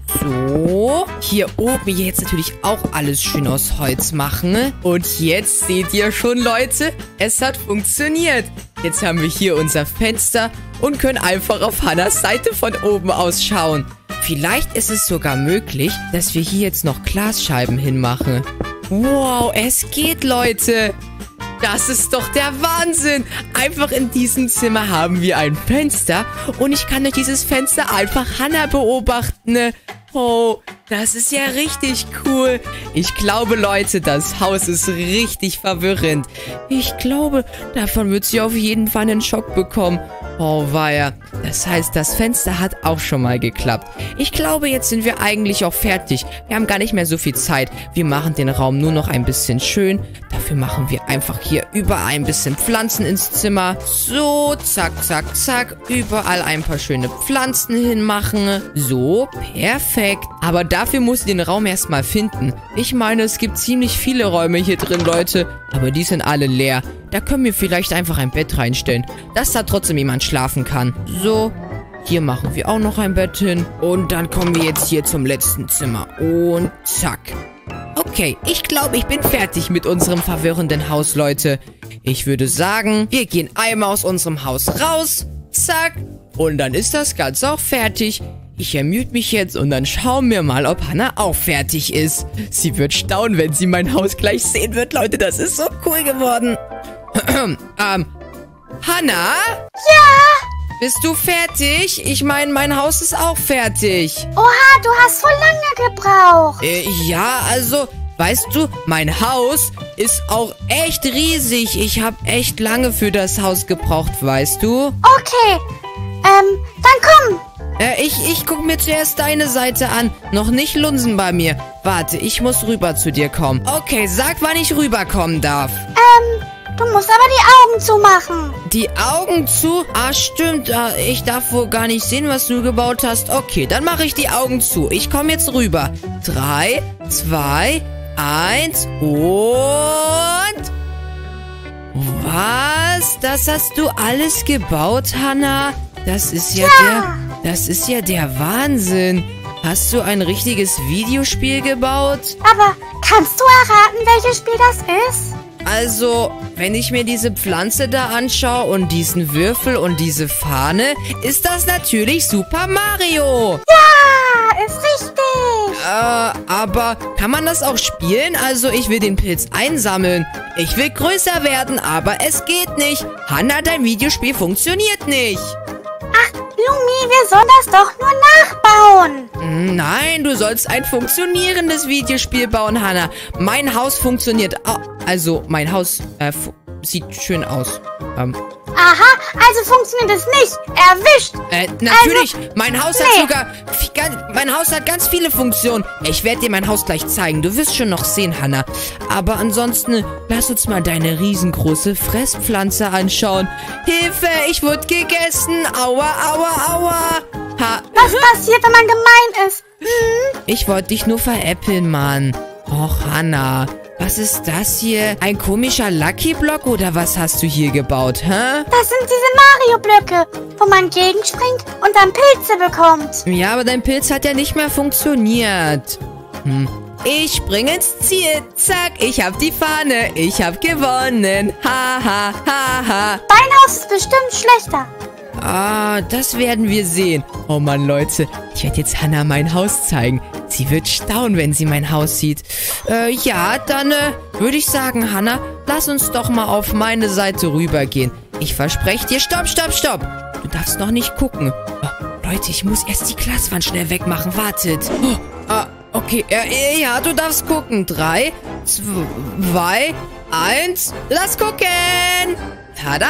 So. Hier oben jetzt natürlich auch alles schön aus Holz machen. Und jetzt seht ihr schon, Leute, es hat funktioniert. Jetzt haben wir hier unser Fenster und können einfach auf Hannahs Seite von oben aus schauen. Vielleicht ist es sogar möglich, dass wir hier jetzt noch Glasscheiben hinmachen. Wow, es geht, Leute. Das ist doch der Wahnsinn. Einfach in diesem Zimmer haben wir ein Fenster und ich kann durch dieses Fenster einfach Hannah beobachten. Oh, das ist ja richtig cool. Ich glaube, Leute, das Haus ist richtig verwirrend. Ich glaube, davon wird sie auf jeden Fall einen Schock bekommen. Oh weia. Das heißt, das Fenster hat auch schon mal geklappt. Ich glaube, jetzt sind wir eigentlich auch fertig. Wir haben gar nicht mehr so viel Zeit. Wir machen den Raum nur noch ein bisschen schön. Dafür machen wir einfach hier überall ein bisschen Pflanzen ins Zimmer. So, zack, zack, zack. Überall ein paar schöne Pflanzen hinmachen. So, perfekt. Aber dafür muss ich den Raum erstmal finden. Ich meine, es gibt ziemlich viele Räume hier drin, Leute. Aber die sind alle leer. Da können wir vielleicht einfach ein Bett reinstellen, dass da trotzdem jemand schlafen kann. So, hier machen wir auch noch ein Bett hin. Und dann kommen wir jetzt hier zum letzten Zimmer. Und zack. Okay, ich glaube, ich bin fertig mit unserem verwirrenden Haus, Leute. Ich würde sagen, wir gehen einmal aus unserem Haus raus. Zack. Und dann ist das Ganze auch fertig. Ich ermüde mich jetzt und dann schauen wir mal, ob Hannah auch fertig ist. Sie wird staunen, wenn sie mein Haus gleich sehen wird, Leute. Das ist so cool geworden. ähm, Hanna? Ja? Bist du fertig? Ich meine, mein Haus ist auch fertig. Oha, du hast voll lange gebraucht. Äh, ja, also, weißt du, mein Haus ist auch echt riesig. Ich habe echt lange für das Haus gebraucht, weißt du? Okay, ähm, dann komm. Äh, ich, ich guck mir zuerst deine Seite an. Noch nicht lunsen bei mir. Warte, ich muss rüber zu dir kommen. Okay, sag, wann ich rüberkommen darf. Ähm, du musst aber die Augen zumachen. Die Augen zu? Ah, stimmt. Ah, ich darf wohl gar nicht sehen, was du gebaut hast. Okay, dann mache ich die Augen zu. Ich komme jetzt rüber. Drei, zwei, eins und... Was? Das hast du alles gebaut, Hanna? Das ist ja, Ja. der... Das ist ja der Wahnsinn. Hast du ein richtiges Videospiel gebaut? Aber kannst du erraten, welches Spiel das ist? Also, wenn ich mir diese Pflanze da anschaue und diesen Würfel und diese Fahne, ist das natürlich Super Mario. Ja, ist richtig. Äh, aber kann man das auch spielen? Also, ich will den Pilz einsammeln. Ich will größer werden, aber es geht nicht. Hanna, dein Videospiel funktioniert nicht. Ach, Lumi, wir sollen das doch nur nachbauen. Nein, du sollst ein funktionierendes Videospiel bauen, Hanna. Mein Haus funktioniert. au- Also, mein Haus äh, fu- sieht schön aus. Ähm, Aha, also funktioniert es nicht. Erwischt. äh, natürlich. Also, mein Haus hat nee. sogar... fi- gan- Mein Haus hat ganz viele Funktionen. Ich werde dir mein Haus gleich zeigen. Du wirst schon noch sehen, Hanna. Aber ansonsten, lass uns mal deine riesengroße Fresspflanze anschauen. Hilfe, ich wurde gegessen. Aua, aua, aua. Ha, Was passiert, wenn man gemein ist? Hm? ich wollte dich nur veräppeln, Mann. Och, Hanna. Was ist das hier? Ein komischer Lucky Block oder was hast du hier gebaut, hä? Das sind diese Mario-Blöcke, wo man gegenspringt und dann Pilze bekommt. Ja, aber dein Pilz hat ja nicht mehr funktioniert. Hm. Ich spring ins Ziel. Zack, ich hab die Fahne. Ich hab gewonnen. Ha, ha, ha, ha. Dein Haus ist bestimmt schlechter. Ah, das werden wir sehen. Oh Mann, Leute. Ich werde jetzt Hanna mein Haus zeigen. Sie wird staunen, wenn sie mein Haus sieht. Äh, ja, dann äh, würde ich sagen, Hanna, lass uns doch mal auf meine Seite rübergehen. Ich verspreche dir, stopp, stopp, stopp. Du darfst noch nicht gucken. Oh, Leute, ich muss erst die Glaswand schnell wegmachen. Wartet. Oh, ah, okay, ja, ja, du darfst gucken. Drei, zwei, eins, lass gucken. Tada!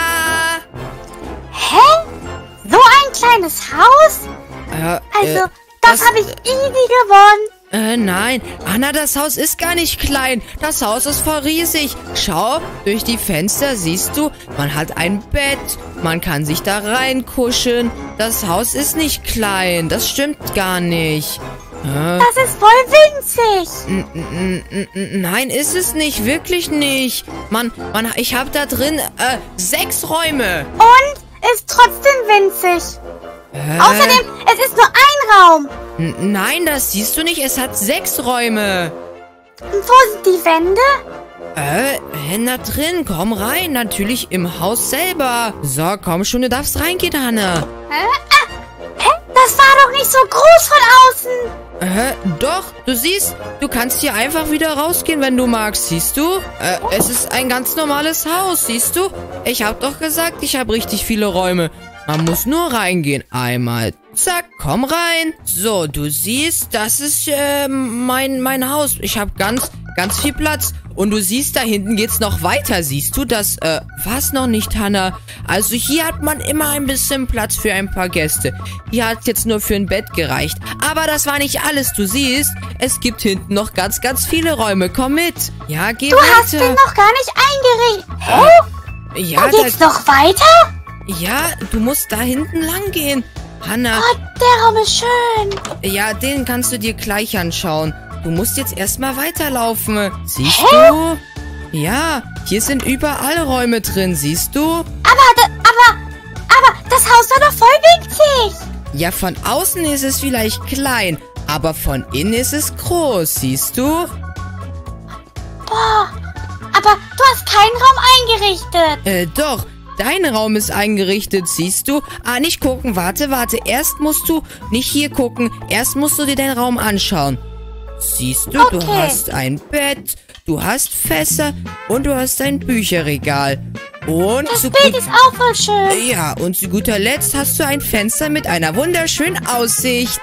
Hä? So ein kleines Haus? Äh, Also, äh, das, das- habe ich easy gewonnen. Äh, nein. Anna, das Haus ist gar nicht klein. Das Haus ist voll riesig. Schau, durch die Fenster siehst du, man hat ein Bett. Man kann sich da reinkuscheln. Das Haus ist nicht klein. Das stimmt gar nicht. Äh, Das ist voll winzig. n- n- n- n- nein, ist es nicht. Wirklich nicht. Man, man, ich habe da drin, äh, sechs Räume. Und ist trotzdem winzig. Äh, Außerdem, es ist nur ein Raum. n- nein, das siehst du nicht. Es hat sechs Räume. Und wo sind die Wände? Äh, Hanna drin, komm rein. Natürlich im Haus selber. So, komm schon, du darfst reingehen, Hanna. Hä? Ah, hä? Das war doch nicht so groß von außen. Äh, doch, du siehst, du kannst hier einfach wieder rausgehen, wenn du magst, siehst du? Äh, es ist ein ganz normales Haus, siehst du? Ich hab doch gesagt, ich habe richtig viele Räume. Man muss nur reingehen. Einmal, zack, komm rein. So, du siehst, das ist äh, mein, mein Haus. Ich habe ganz, ganz viel Platz. Und du siehst, da hinten geht's noch weiter. Siehst du das? Äh, was noch nicht, Hanna? Also hier hat man immer ein bisschen Platz für ein paar Gäste. Hier hat jetzt nur für ein Bett gereicht. Aber das war nicht alles. Du siehst, es gibt hinten noch ganz, ganz viele Räume. Komm mit. Ja, geh Du weiter. hast den noch gar nicht eingerichtet. Hä? ja, Da geht's noch weiter? da, ja, du musst da hinten lang gehen. Hanna, Oh, der Raum ist schön. ja, den kannst du dir gleich anschauen. Du musst jetzt erstmal weiterlaufen. Siehst Hä? du? Ja, hier sind überall Räume drin, siehst du? Aber, da- aber, aber, das Haus war doch voll winzig. Ja, von außen ist es vielleicht klein, aber von innen ist es groß, siehst du? Boah, aber du hast keinen Raum eingerichtet. Äh, doch. Dein Raum ist eingerichtet, siehst du? Ah, nicht gucken, warte, warte. Erst musst du nicht hier gucken. Erst musst du dir den Raum anschauen. Siehst du, du Okay. hast ein Bett, du hast Fässer und du hast ein Bücherregal. Und Das zu Bild gut- ist auch voll schön. Ja, und zu guter Letzt hast du ein Fenster mit einer wunderschönen Aussicht.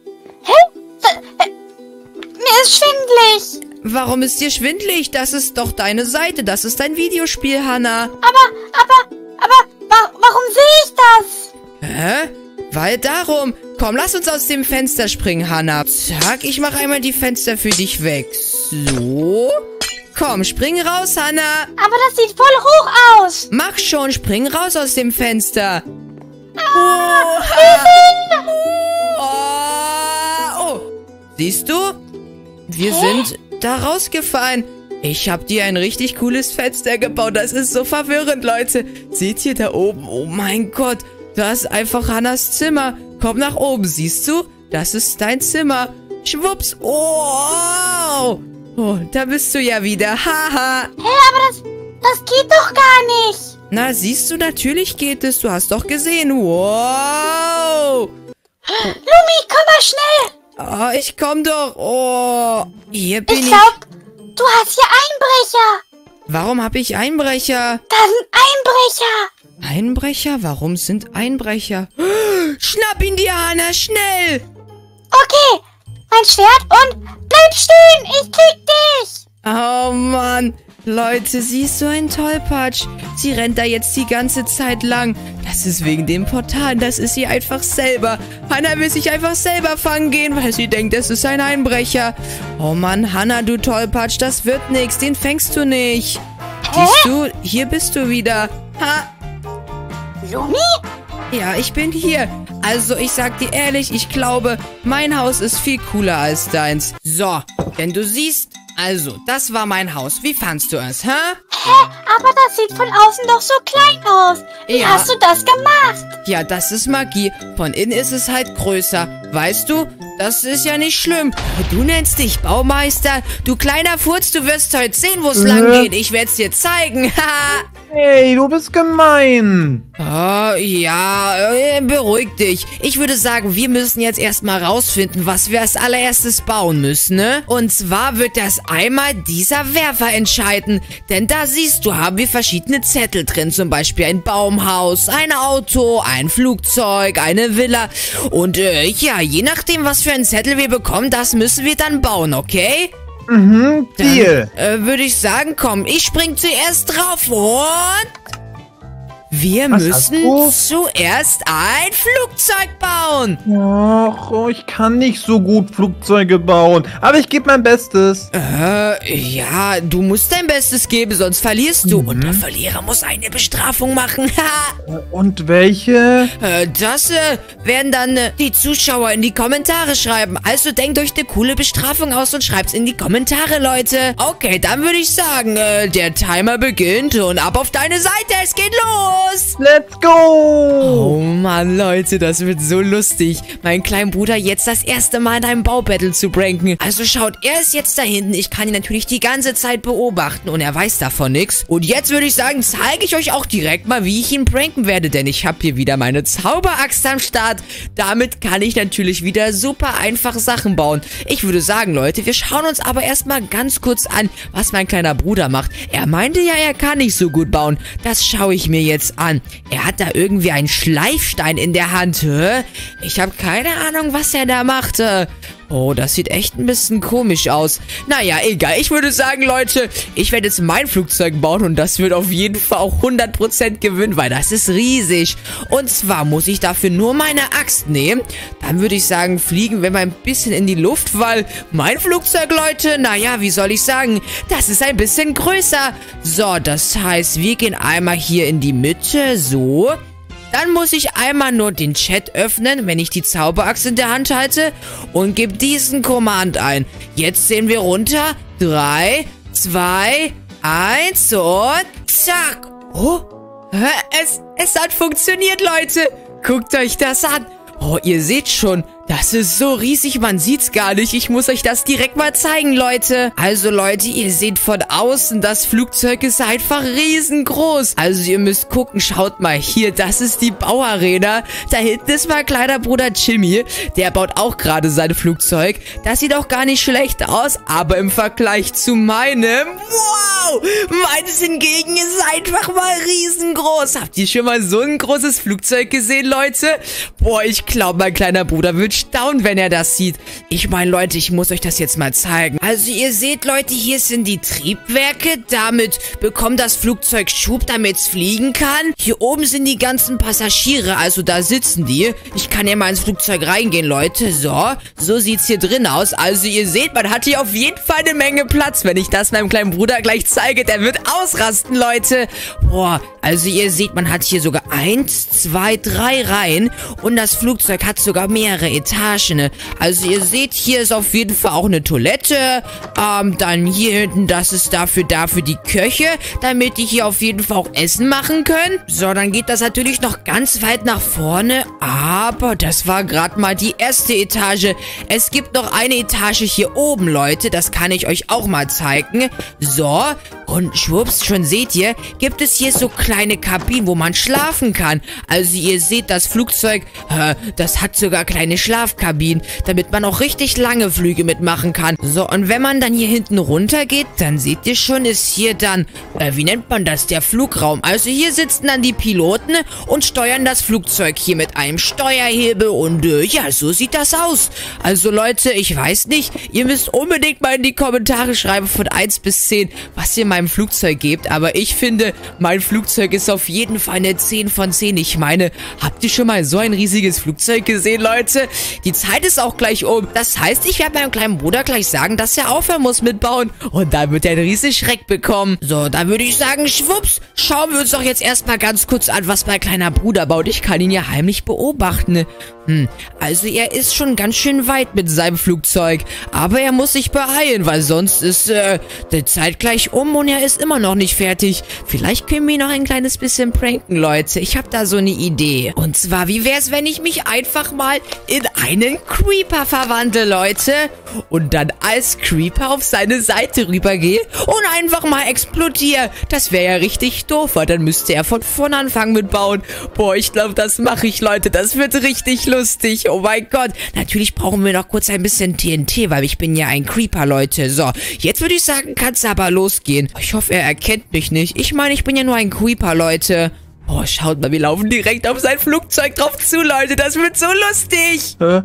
Mir ist schwindelig. Warum ist dir schwindelig? Das ist doch deine Seite. Das ist dein Videospiel, Hannah. Aber, aber, aber, wa warum sehe ich das? Hä? Weil darum. Komm, lass uns aus dem Fenster springen, Hannah. Zack, ich mache einmal die Fenster für dich weg. So. Komm, spring raus, Hannah. Aber das sieht voll hoch aus. Mach schon, spring raus aus dem Fenster. Ah, Oh, oh. Siehst du? Wir sind da rausgefallen. Ich habe dir ein richtig cooles Fenster gebaut. Das ist so verwirrend, Leute. Seht ihr da oben? Oh mein Gott. Das ist einfach Hannas Zimmer. Komm nach oben, siehst du? Das ist dein Zimmer. Schwupps. Oh. Oh, da bist du ja wieder. Haha. Hä, aber das, das geht doch gar nicht. Na, siehst du, natürlich geht es. Du hast doch gesehen. Wow. Lumi, komm mal schnell. Oh, ich komm doch. Oh, hier bin Ich ich. glaub, du hast hier Einbrecher. Warum habe ich Einbrecher? Da sind Einbrecher. Einbrecher? Warum sind Einbrecher? Schnapp ihn dir, Hannah, schnell! Okay, mein Schwert und bleib stehen. Ich krieg dich. Oh Mann, Leute, sie ist so ein Tollpatsch. Sie rennt da jetzt die ganze Zeit lang. Das ist wegen dem Portal, das ist sie einfach selber. Hannah will sich einfach selber fangen gehen, weil sie denkt, es ist ein Einbrecher. Oh Mann, Hannah, du Tollpatsch, das wird nix, den fängst du nicht. Siehst du, hier bist du wieder. Ha! Lumi? Ja, ich bin hier. Also, ich sag dir ehrlich, ich glaube, mein Haus ist viel cooler als deins. So, denn du siehst, also, das war mein Haus. Wie fandst du es, hä? Hä, aber das sieht von außen doch so klein aus. Wie Ja. hast du das gemacht? Ja, das ist Magie. Von innen ist es halt größer. Weißt du, das ist ja nicht schlimm. Du nennst dich Baumeister. Du kleiner Furz, du wirst heute sehen, wo es Äh. lang geht. Ich werd's dir zeigen. Haha. Hey, du bist gemein. Oh, ja, äh, beruhig dich. Ich würde sagen, wir müssen jetzt erstmal rausfinden, was wir als allererstes bauen müssen, ne? Und zwar wird das einmal dieser Werfer entscheiden. Denn da siehst du, haben wir verschiedene Zettel drin. Zum Beispiel ein Baumhaus, ein Auto, ein Flugzeug, eine Villa. Und äh, ja, je nachdem, was für einen Zettel wir bekommen, das müssen wir dann bauen, okay? Mhm, Deal. Dann äh, würde ich sagen, komm, ich spring zuerst drauf und... Wir Was hast müssen du? zuerst ein Flugzeug bauen. Och, oh, ich kann nicht so gut Flugzeuge bauen. Aber ich gebe mein Bestes. Äh, ja, du musst dein Bestes geben, sonst verlierst du. Und der Verlierer muss eine Bestrafung machen. Und welche? äh, das äh, werden dann äh, die Zuschauer in die Kommentare schreiben. Also denkt euch eine coole Bestrafung aus und schreibt's in die Kommentare, Leute. Okay, dann würde ich sagen, äh, der Timer beginnt und ab auf deine Seite. Es geht los. Let's go! Oh Mann, Leute, das wird so lustig, meinen kleinen Bruder jetzt das erste Mal in einem Baubattle zu pranken. Also schaut, er ist jetzt da hinten. Ich kann ihn natürlich die ganze Zeit beobachten und er weiß davon nichts. Und jetzt würde ich sagen, zeige ich euch auch direkt mal, wie ich ihn pranken werde, denn ich habe hier wieder meine Zauberaxt am Start. Damit kann ich natürlich wieder super einfach Sachen bauen. Ich würde sagen, Leute, wir schauen uns aber erstmal ganz kurz an, was mein kleiner Bruder macht. Er meinte ja, er kann nicht so gut bauen. Das schaue ich mir jetzt an. Er hat da irgendwie einen Schleifstein in der Hand. Hä? Ich habe keine Ahnung, was er da machte. Oh, das sieht echt ein bisschen komisch aus. Naja, egal. Ich würde sagen, Leute, ich werde jetzt mein Flugzeug bauen und das wird auf jeden Fall auch hundert Prozent gewinnen, weil das ist riesig. Und zwar muss ich dafür nur meine Axt nehmen. Dann würde ich sagen, fliegen wir mal ein bisschen in die Luft, weil mein Flugzeug, Leute, naja, wie soll ich sagen, das ist ein bisschen größer. So, das heißt, wir gehen einmal hier in die Mitte, so. Dann muss ich einmal nur den Chat öffnen, wenn ich die Zauberaxt in der Hand halte und gebe diesen Command ein. Jetzt sehen wir runter. drei, zwei, eins und zack. Oh, es, es hat funktioniert, Leute. Guckt euch das an. Oh, ihr seht schon, das ist so riesig, man sieht's gar nicht. Ich muss euch das direkt mal zeigen, Leute. Also, Leute, ihr seht von außen, das Flugzeug ist einfach riesengroß. Also, ihr müsst gucken, schaut mal hier, das ist die Bauarena. Da hinten ist mein kleiner Bruder Jimmy. Der baut auch gerade sein Flugzeug. Das sieht auch gar nicht schlecht aus, aber im Vergleich zu meinem... Wow! Wow, meines hingegen ist einfach mal riesengroß. Habt ihr schon mal so ein großes Flugzeug gesehen, Leute? Boah, ich glaube, mein kleiner Bruder wird staunen, wenn er das sieht. Ich meine, Leute, ich muss euch das jetzt mal zeigen. Also ihr seht, Leute, hier sind die Triebwerke. Damit bekommt das Flugzeug Schub, damit es fliegen kann. Hier oben sind die ganzen Passagiere, also da sitzen die. Ich kann ja mal ins Flugzeug reingehen, Leute. So, so sieht's hier drin aus. Also ihr seht, man hat hier auf jeden Fall eine Menge Platz. Wenn ich das meinem kleinen Bruder gleich zeige, der wird ausrasten, Leute. Boah, also ihr seht, man hat hier sogar eins, zwei, drei Reihen. Und das Flugzeug hat sogar mehrere Etagen. Also ihr seht, hier ist auf jeden Fall auch eine Toilette. Ähm, dann hier hinten, das ist dafür, dafür die Köche, damit die hier auf jeden Fall auch Essen machen können. So, dann geht das natürlich noch ganz weit nach vorne. Aber das war gerade mal die erste Etage. Es gibt noch eine Etage hier oben, Leute. Das kann ich euch auch mal zeigen. So, und schwupps, schon seht ihr, gibt es hier so kleine Kabinen, wo man schlafen kann. Also ihr seht, das Flugzeug, äh, das hat sogar kleine Schlafkabinen, damit man auch richtig lange Flüge mitmachen kann. So, und wenn man dann hier hinten runter geht, dann seht ihr schon, ist hier dann, äh, wie nennt man das, der Flugraum. Also hier sitzen dann die Piloten und steuern das Flugzeug hier mit einem Steuerhebel und äh, ja, so sieht das aus. Also Leute, ich weiß nicht, ihr müsst unbedingt mal in die Kommentare schreiben von eins bis zehn, was ihr meinem Flugzeug gebt, aber ich finde, mein Flugzeug ist auf jeden Fall eine zehn von zehn. Ich meine, habt ihr schon mal so ein riesiges Flugzeug gesehen, Leute? Die Zeit ist auch gleich um. Das heißt, ich werde meinem kleinen Bruder gleich sagen, dass er aufhören muss mit Bauen und dann wird er einen riesen Schreck bekommen. So, dann würde ich sagen, schwupps, schauen wir uns doch jetzt erstmal ganz kurz an, was mein kleiner Bruder baut. Ich kann ihn ja heimlich beobachten. Hm, also er ist schon ganz schön weit mit seinem Flugzeug, aber er muss sich beeilen, weil sonst ist äh, die Zeit gleich um und er ist immer noch nicht fertig. Vielleicht können wir ihn noch ein kleines bisschen pranken, Leute. Ich habe da so eine Idee. Und zwar, wie wäre es, wenn ich mich einfach mal in einen Creeper verwandle, Leute? Und dann als Creeper auf seine Seite rübergehe und einfach mal explodiere. Das wäre ja richtig doof, weil dann müsste er von vorne anfangen mit bauen. Boah, ich glaube, das mache ich, Leute. Das wird richtig lustig. Oh mein Gott. Natürlich brauchen wir noch kurz ein bisschen T N T, weil ich bin ja ein Creeper, Leute. So, jetzt würde ich sagen, kann es aber losgehen. Ich hoffe, er erkennt mich nicht. Ich meine, ich bin ja nur ein Creeper, Leute. Oh, schaut mal, wir laufen direkt auf sein Flugzeug drauf zu, Leute. Das wird so lustig. Äh,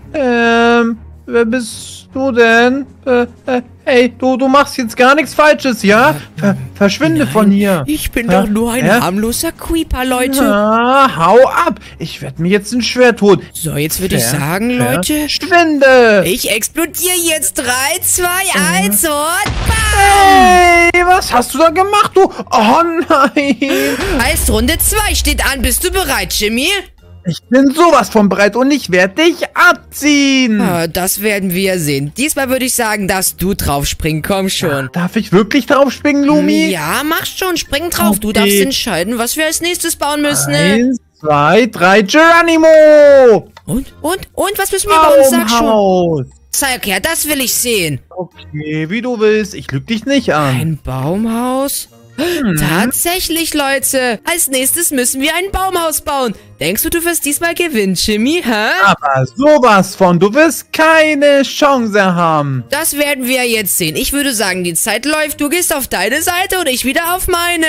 ähm, wer bist du denn? Äh, äh, hey, du, du machst jetzt gar nichts Falsches, ja? Ver verschwinde Nein, von hier. Ich bin Hä? doch nur ein Hä? harmloser Creeper, Leute. Ah, hau ab. Ich werde mir jetzt ein Schwert holen. So, jetzt würde ich Ver- sagen, Leute, Verschwinde. ich explodiere jetzt. drei, zwei, eins und bam! Hey, was hast du da gemacht, du? Oh nein. Heißt, Runde zwei steht an. Bist du bereit, Jimmy? Ich bin sowas von bereit und ich werde dich abziehen. Ah, das werden wir sehen. Diesmal würde ich sagen, dass du drauf springen. Komm schon. Darf ich wirklich drauf springen, Lumi? Ja, mach schon. Spring drauf. Du Okay. darfst entscheiden, was wir als nächstes bauen müssen. Ne? Eins, zwei, drei, Geronimo. Und, und, und, was müssen wir bauen? Sag schon. Baumhaus. Zeig her, das will ich sehen. Okay, wie du willst. Ich lüg dich nicht an. Ein Baumhaus? Tatsächlich, Leute. Als nächstes müssen wir ein Baumhaus bauen. Denkst du, du wirst diesmal gewinnen, Jimmy, hä? Aber sowas von. Du wirst keine Chance haben. Das werden wir jetzt sehen. Ich würde sagen, die Zeit läuft. Du gehst auf deine Seite und ich wieder auf meine.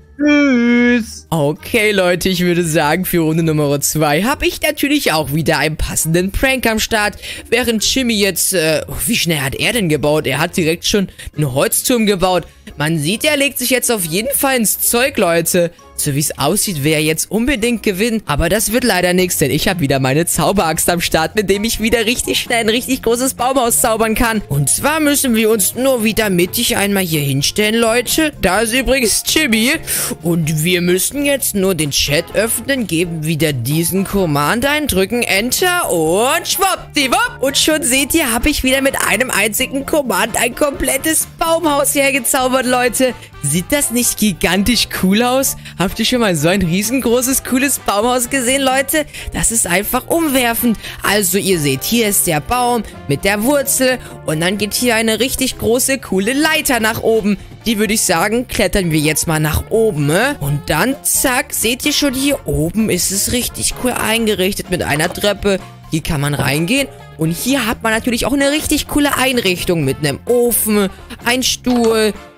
Tschüss. Okay, Leute, ich würde sagen, für Runde Nummer zwei habe ich natürlich auch wieder einen passenden Prank am Start. Während Jimmy jetzt, äh, wie schnell hat er denn gebaut? Er hat direkt schon einen Holzturm gebaut. Man sieht, er legt sich jetzt auf jeden Fall ins Zeug, Leute. So wie es aussieht, will er jetzt unbedingt gewinnen. Aber das wird leider nichts, denn ich habe wieder meine Zauberaxt am Start, mit dem ich wieder richtig schnell ein richtig großes Baumhaus zaubern kann. Und zwar müssen wir uns nur wieder mittig einmal hier hinstellen, Leute. Da ist übrigens Jimmy. Und wir müssen jetzt nur den Chat öffnen, geben wieder diesen Command ein, drücken Enter und schwuppdiwupp. Und schon seht ihr, habe ich wieder mit einem einzigen Command ein komplettes Baumhaus hergezaubert, Leute. Sieht das nicht gigantisch cool aus? Habt ihr schon mal so ein riesengroßes, cooles Baumhaus gesehen, Leute? Das ist einfach umwerfend. Also ihr seht, hier ist der Baum mit der Wurzel und dann geht hier eine richtig große, coole Leiter nach oben. Die würde ich sagen, klettern wir jetzt mal nach oben, ne? Und dann, zack, seht ihr schon, hier oben ist es richtig cool eingerichtet mit einer Treppe. Hier kann man reingehen. Und hier hat man natürlich auch eine richtig coole Einrichtung mit einem Ofen, ein Stuhl,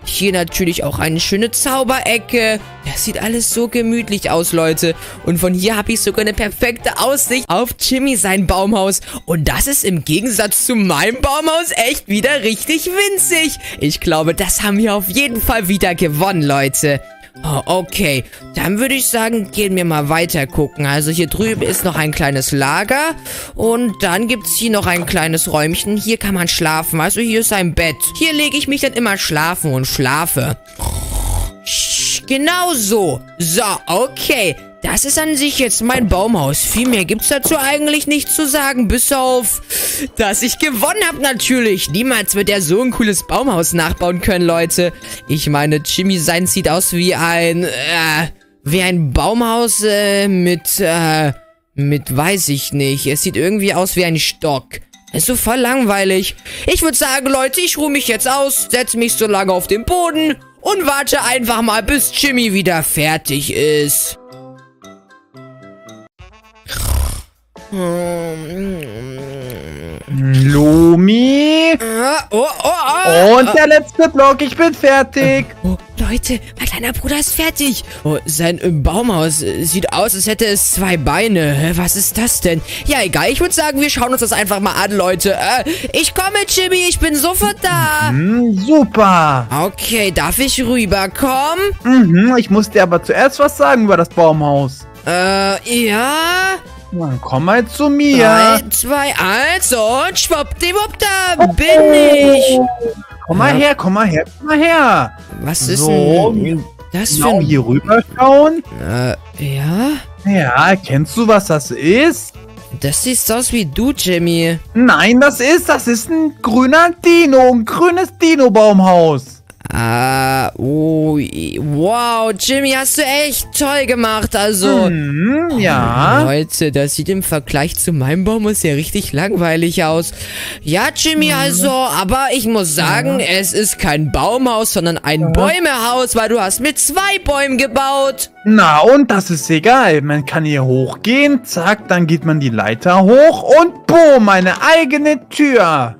Hier natürlich auch eine schöne Zauberecke. Das sieht alles so gemütlich aus, Leute. Und von hier habe ich sogar eine perfekte Aussicht auf Jimmy sein Baumhaus. Und das ist im Gegensatz zu meinem Baumhaus echt wieder richtig winzig. Ich glaube, das haben wir auf jeden Fall wieder gewonnen, Leute. Oh, okay, dann würde ich sagen, gehen wir mal weiter gucken. Also hier drüben ist noch ein kleines Lager und dann gibt es hier noch ein kleines Räumchen. Hier kann man schlafen, also hier ist ein Bett. Hier lege ich mich dann immer schlafen und schlafe. Genau so. So, okay. Das ist an sich jetzt mein Baumhaus. Viel mehr gibt's dazu eigentlich nicht zu sagen, bis auf, dass ich gewonnen habe natürlich. Niemals wird er so ein cooles Baumhaus nachbauen können, Leute. Ich meine, Jimmy sein sieht aus wie ein, äh, wie ein Baumhaus, äh, mit, äh, mit weiß ich nicht. Es sieht irgendwie aus wie ein Stock. Ist so voll langweilig. Ich würde sagen, Leute, ich ruhe mich jetzt aus, setze mich so lange auf den Boden und warte einfach mal, bis Jimmy wieder fertig ist. Lumi. Oh, oh, oh, Und der letzte Block, ich bin fertig. Oh, Leute, mein kleiner Bruder ist fertig. Oh, sein äh, Baumhaus äh, sieht aus, als hätte es zwei Beine. Hä, was ist das denn? Ja, egal, ich würde sagen, wir schauen uns das einfach mal an, Leute. Äh, ich komme, Jimmy, ich bin sofort da. Hm, super. Okay, darf ich rüberkommen? Mhm, ich muss dir aber zuerst was sagen über das Baumhaus. Äh, ja... Dann komm mal zu mir. Drei, zwei, eins und schwuppdiwupp, da bin ich. Komm mal her, komm mal her, komm mal her. Was ist so, denn das für genau ein... hier rüber schauen. Äh, ja? Ja, erkennst du, was das ist? Das sieht so aus wie du, Jimmy. Nein, das ist, das ist ein grüner Dino, ein grünes Dino-Baumhaus. Ah, oh, wow, Jimmy, hast du echt toll gemacht, also. Hm, ja. Oh, Leute, das sieht im Vergleich zu meinem Baumhaus ja richtig langweilig aus. Ja, Jimmy, also, aber ich muss sagen, ja. Es ist kein Baumhaus, sondern ein ja. Bäumehaus, weil du hast mit zwei Bäumen gebaut. Na, und das ist egal. Man kann hier hochgehen, zack, dann geht man die Leiter hoch und boom, meine eigene Tür.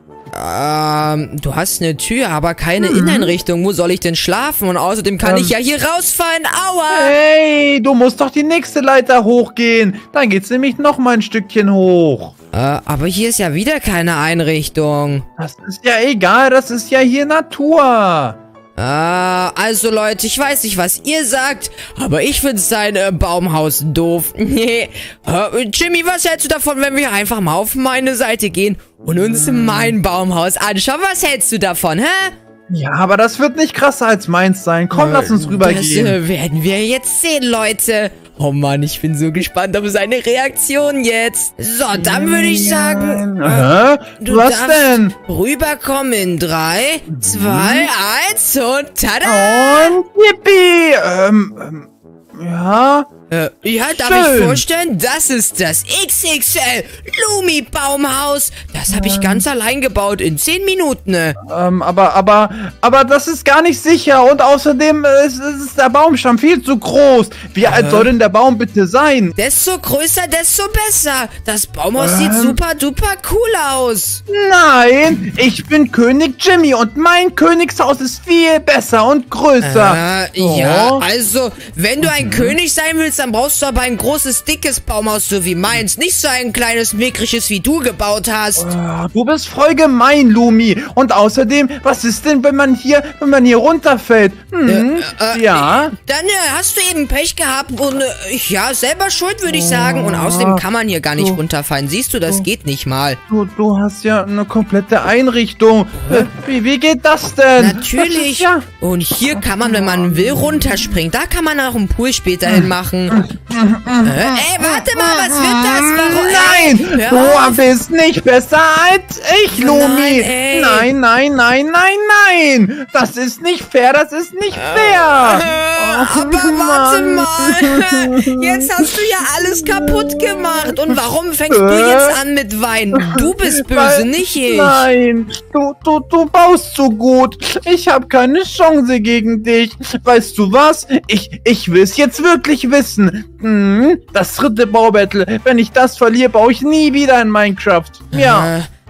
Ähm, du hast eine Tür, aber keine hm. Inneneinrichtung. Wo soll ich denn schlafen? Und außerdem kann ähm. ich ja hier rausfallen. Aua! Hey, du musst doch die nächste Leiter hochgehen. Dann geht's nämlich noch mal ein Stückchen hoch. Äh, aber hier ist ja wieder keine Einrichtung. Das ist ja egal, das ist ja hier Natur. Ah, also Leute, ich weiß nicht, was ihr sagt, aber ich finde sein äh, Baumhaus doof. Nee. Äh, Jimmy, was hältst du davon, wenn wir einfach mal auf meine Seite gehen und uns hm. mein Baumhaus anschauen? Was hältst du davon, hä? Ja, aber das wird nicht krasser als meins sein. Komm, äh, lass uns rübergehen. Das äh, werden wir jetzt sehen, Leute. Oh Mann, ich bin so gespannt auf seine Reaktion jetzt. So, dann würde ich sagen... Äh, du was denn? Rüberkommen in drei, zwei, eins und tada! Und yippie! Ähm, ähm, ja... Äh, ja, darf Schön. ich vorstellen, das ist das X X L Lumi Baumhaus. Das habe ich ähm. ganz allein gebaut in zehn Minuten. Ähm, aber, aber, aber das ist gar nicht sicher und außerdem ist, ist der Baumstamm viel zu groß. Wie äh. alt soll denn der Baum bitte sein? Desto größer, desto besser. Das Baumhaus ähm. sieht super duper cool aus. Nein, ich bin König Jimmy und mein Königshaus ist viel besser und größer. Äh, oh. Ja, also, wenn du ein mhm. König sein willst, dann brauchst du aber ein großes, dickes Baumhaus, so wie meins. Nicht so ein kleines, mickriges, wie du gebaut hast. Oh, du bist voll gemein, Lumi. Und außerdem, was ist denn, wenn man hier, wenn man hier runterfällt? Hm, äh, äh, ja. Dann äh, hast du eben Pech gehabt und, äh, ja, selber schuld, würde ich sagen. Und außerdem kann man hier gar nicht du, runterfallen. Siehst du, das du, geht nicht mal. Du, du hast ja eine komplette Einrichtung. Äh, wie, wie geht das denn? Natürlich. Das ja und hier kann man, wenn man will, runterspringen. Da kann man auch einen Pool später hin machen. Äh, ey, warte mal, was wird das? Warum? Nein, ey, du bist nicht besser als ich, Lumi. Nein, nein, nein, nein, nein, nein. Das ist nicht fair, das ist nicht fair. Äh, aber warte mal. Jetzt hast du ja alles kaputt gemacht. Und warum fängst du jetzt an mit Weinen? Du bist böse, Weil, nicht ich. Nein, du, du, du baust so gut. Ich habe keine Chance gegen dich. Weißt du was? Ich, ich will es jetzt wirklich wissen. Hm, das dritte Baubattle. Wenn ich das verliere, baue ich nie wieder in Minecraft. Ja. Äh,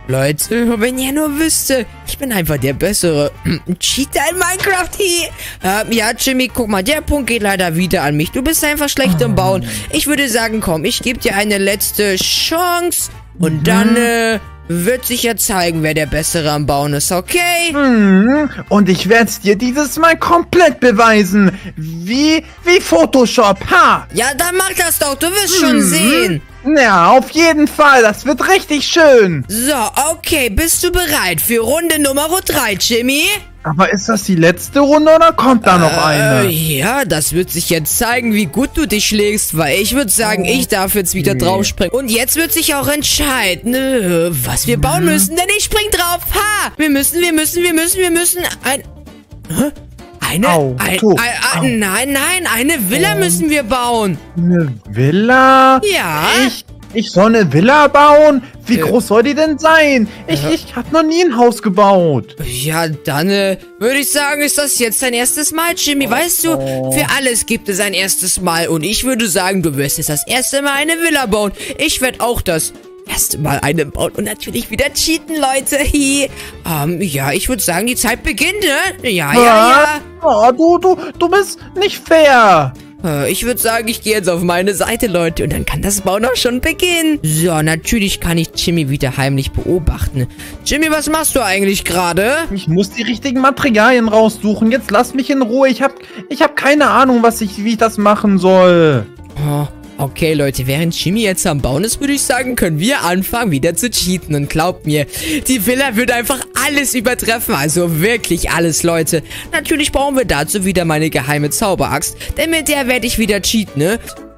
Leute, wenn ihr nur wüsste, ich bin einfach der bessere Cheater in Minecraft hier. Ähm, ja, Jimmy, guck mal, der Punkt geht leider wieder an mich. Du bist einfach schlecht im Bauen. Ich würde sagen, komm, ich gebe dir eine letzte Chance und dann äh, wird sich ja zeigen, wer der Bessere am Bauen ist, okay? Hm, und ich werde es dir dieses Mal komplett beweisen. Wie, wie Photoshop, ha! Ja, dann mach das doch, du wirst schon sehen. Ja, auf jeden Fall, das wird richtig schön. So, okay, bist du bereit für Runde Nummer drei, Jimmy? Aber ist das die letzte Runde oder kommt da noch Äh, eine? ja, das wird sich jetzt zeigen, wie gut du dich schlägst, weil ich würde sagen, ich darf jetzt wieder draufspringen. Und jetzt wird sich auch entscheiden, äh, was wir bauen müssen, denn ich spring drauf. Ha! Wir müssen, wir müssen, wir müssen, wir müssen ein... Hä? Eine, Au, ein, tot. ein, ein, nein, nein, eine Villa müssen wir bauen. Eine Villa? Ja. Ich, ich soll eine Villa bauen? Wie Äh. groß soll die denn sein? Ich, ich habe noch nie ein Haus gebaut. Ja, dann äh, würde ich sagen, ist das jetzt dein erstes Mal, Jimmy. Weißt du, für alles gibt es ein erstes Mal. Und ich würde sagen, du wirst jetzt das erste Mal eine Villa bauen. Ich werde auch das erste Mal eine bauen und natürlich wieder cheaten, Leute. Hi. Ähm, ja, ich würde sagen, die Zeit beginnt, ne? Ja, ja, ja. Oh, du, du, du bist nicht fair. Äh, Ich würde sagen, ich gehe jetzt auf meine Seite, Leute, und dann kann das Bauen auch schon beginnen. So, natürlich kann ich Jimmy wieder heimlich beobachten. Jimmy, was machst du eigentlich gerade? Ich muss die richtigen Materialien raussuchen. Jetzt lass mich in Ruhe. Ich hab, ich hab keine Ahnung, was ich, wie ich das machen soll. Oh, okay, Leute, während Jimmy jetzt am Bauen ist, würde ich sagen, können wir anfangen, wieder zu cheaten. Und glaubt mir, die Villa wird einfach alles übertreffen. Also wirklich alles, Leute. Natürlich brauchen wir dazu wieder meine geheime Zauberaxt, denn mit der werde ich wieder cheaten, ne?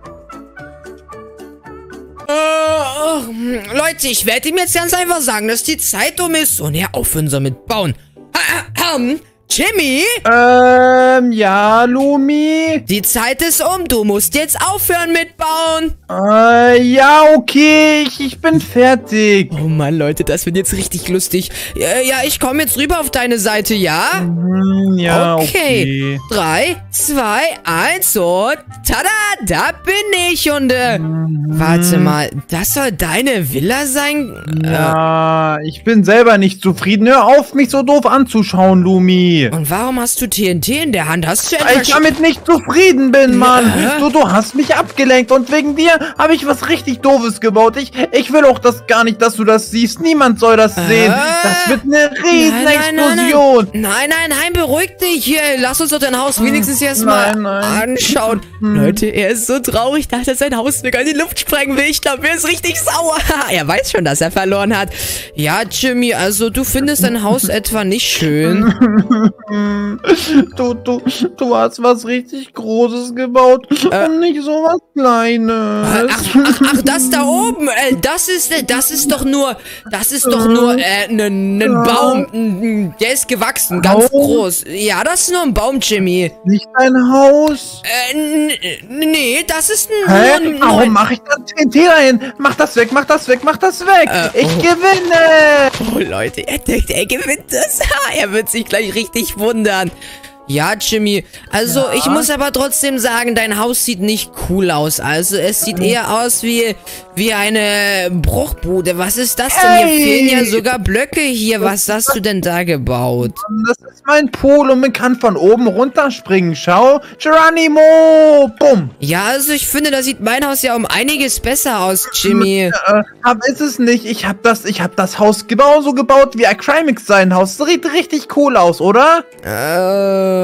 Oh, Leute, ich werde ihm jetzt ganz einfach sagen, dass die Zeit um ist und er aufhören soll mit Bauen. Ähm, Jimmy? Ähm, ja, Lumi? Die Zeit ist um, du musst jetzt aufhören mit Bauen. Äh, ja, okay, ich, ich bin fertig. Oh Mann, Leute, das wird jetzt richtig lustig. Ja, ja ich komme jetzt rüber auf deine Seite, ja? Hm, ja, Okay. okay. Drei, zwei, eins und tada, da bin ich und äh, warte mal, das soll deine Villa sein? Ja, ich bin selber nicht zufrieden. Hör auf, mich so doof anzuschauen, Lumi. Und warum hast du T N T in der Hand? Hast du Weil etwas... ich damit nicht zufrieden bin, Mann. Ja. Du, du hast mich abgelenkt und wegen dir habe ich was richtig Doofes gebaut. Ich, ich will auch das gar nicht, dass du das siehst. Niemand soll das sehen. Das wird eine riesen Explosion. Nein, nein, nein, nein, beruhig dich. Hier, lass uns doch dein Haus wenigstens erstmal Nein, nein. anschauen. Leute, er ist so traurig, dass er sein Haus sogar in die Luft sprengen will. Ich glaube, er ist richtig sauer. Er weiß schon, dass er verloren hat. Ja, Jimmy, also du findest dein Haus etwa nicht schön. Du, du, du hast was richtig Großes gebaut Äh. und nicht so was Kleines. Ach, ach, ach, das da oben, äh, das ist, äh, das ist doch nur, das ist doch nur, äh, ein Baum, n- der ist gewachsen, ganz Baum? groß. Ja, das ist nur ein Baum, Jimmy. Nicht dein Haus. Äh, n- nee, das ist ein, Hä? nur, nur Warum ein, mache ich da T N T rein? Mach das weg, mach das weg, mach das weg. Äh, ich oh. gewinne. Oh, Leute, er denkt, er gewinnt das. Ha, er wird sich gleich richtig wundern. Ja, Jimmy, also Ja? ich muss aber trotzdem sagen, dein Haus sieht nicht cool aus. Also es sieht eher aus wie, wie eine Bruchbude. Was ist das denn? Hier Hey! fehlen ja sogar Blöcke hier. Was hast du denn da gebaut? Das ist mein Pool und man kann von oben runterspringen. Schau. Geronimo. Bumm. Ja, also ich finde, da sieht mein Haus ja um einiges besser aus, Jimmy. Äh, aber ist es nicht. Ich habe das, ich hab das Haus genauso gebaut wie Acrimix sein Haus. Das sieht richtig cool aus, oder? Äh,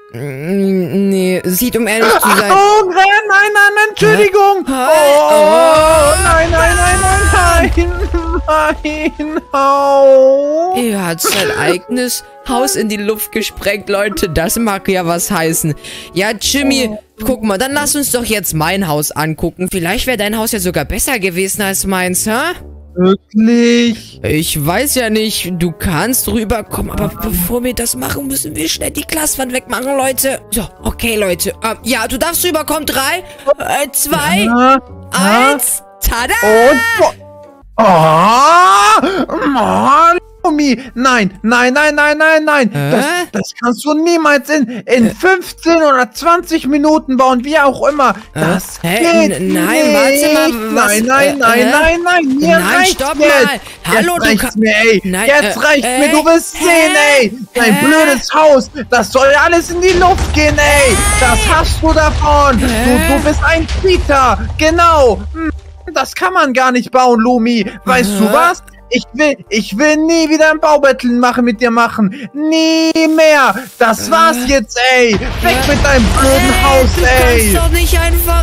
mm, nee, sieht um ehrlich zu sein... Achtung, nein, nein, nein, nein, Entschuldigung. Hä? Oh, Oh. nein, nein, nein, nein, nein, nein, au. Er hat sein eigenes Haus in die Luft gesprengt, Leute. Das mag ja was heißen. Ja, Jimmy, guck mal, dann lass uns doch jetzt mein Haus angucken. Vielleicht wäre dein Haus ja sogar besser gewesen als meins, hä? Wirklich? Ich weiß ja nicht, du kannst rüberkommen, aber bevor wir das machen, müssen wir schnell die Glaswand wegmachen, Leute. So, okay, Leute. Ähm, ja, du darfst rüberkommen. Drei, äh, zwei, Ja, ja. eins, tada! Und... Oh, Mann. Lumi, nein, nein, nein, nein, nein, nein. Äh? Das, das kannst du niemals in, in fünfzehn oder zwanzig Minuten bauen, wie auch immer. Das Hä? geht N- nein, nicht. warte mal, was- Nein, nein, äh, nein, äh? nein, nein, mir Nein, reicht's stopp jetzt. mal. Hallo, jetzt du reicht's ka- mir, ey. Nein, jetzt äh, reicht's äh, mir, du wirst hä? sehen, ey. Dein Hä? blödes Haus, das soll alles in die Luft gehen, ey. Das hast du davon. Du, du bist ein Cheater. Genau. Hm, das kann man gar nicht bauen, Lumi. Weißt du Hä? was? Ich will, ich will nie wieder ein Baubetteln machen mit dir machen. Nie mehr. Das war's jetzt, ey. Weg mit deinem blöden Hey, Haus, du ey. kannst doch nicht einfach...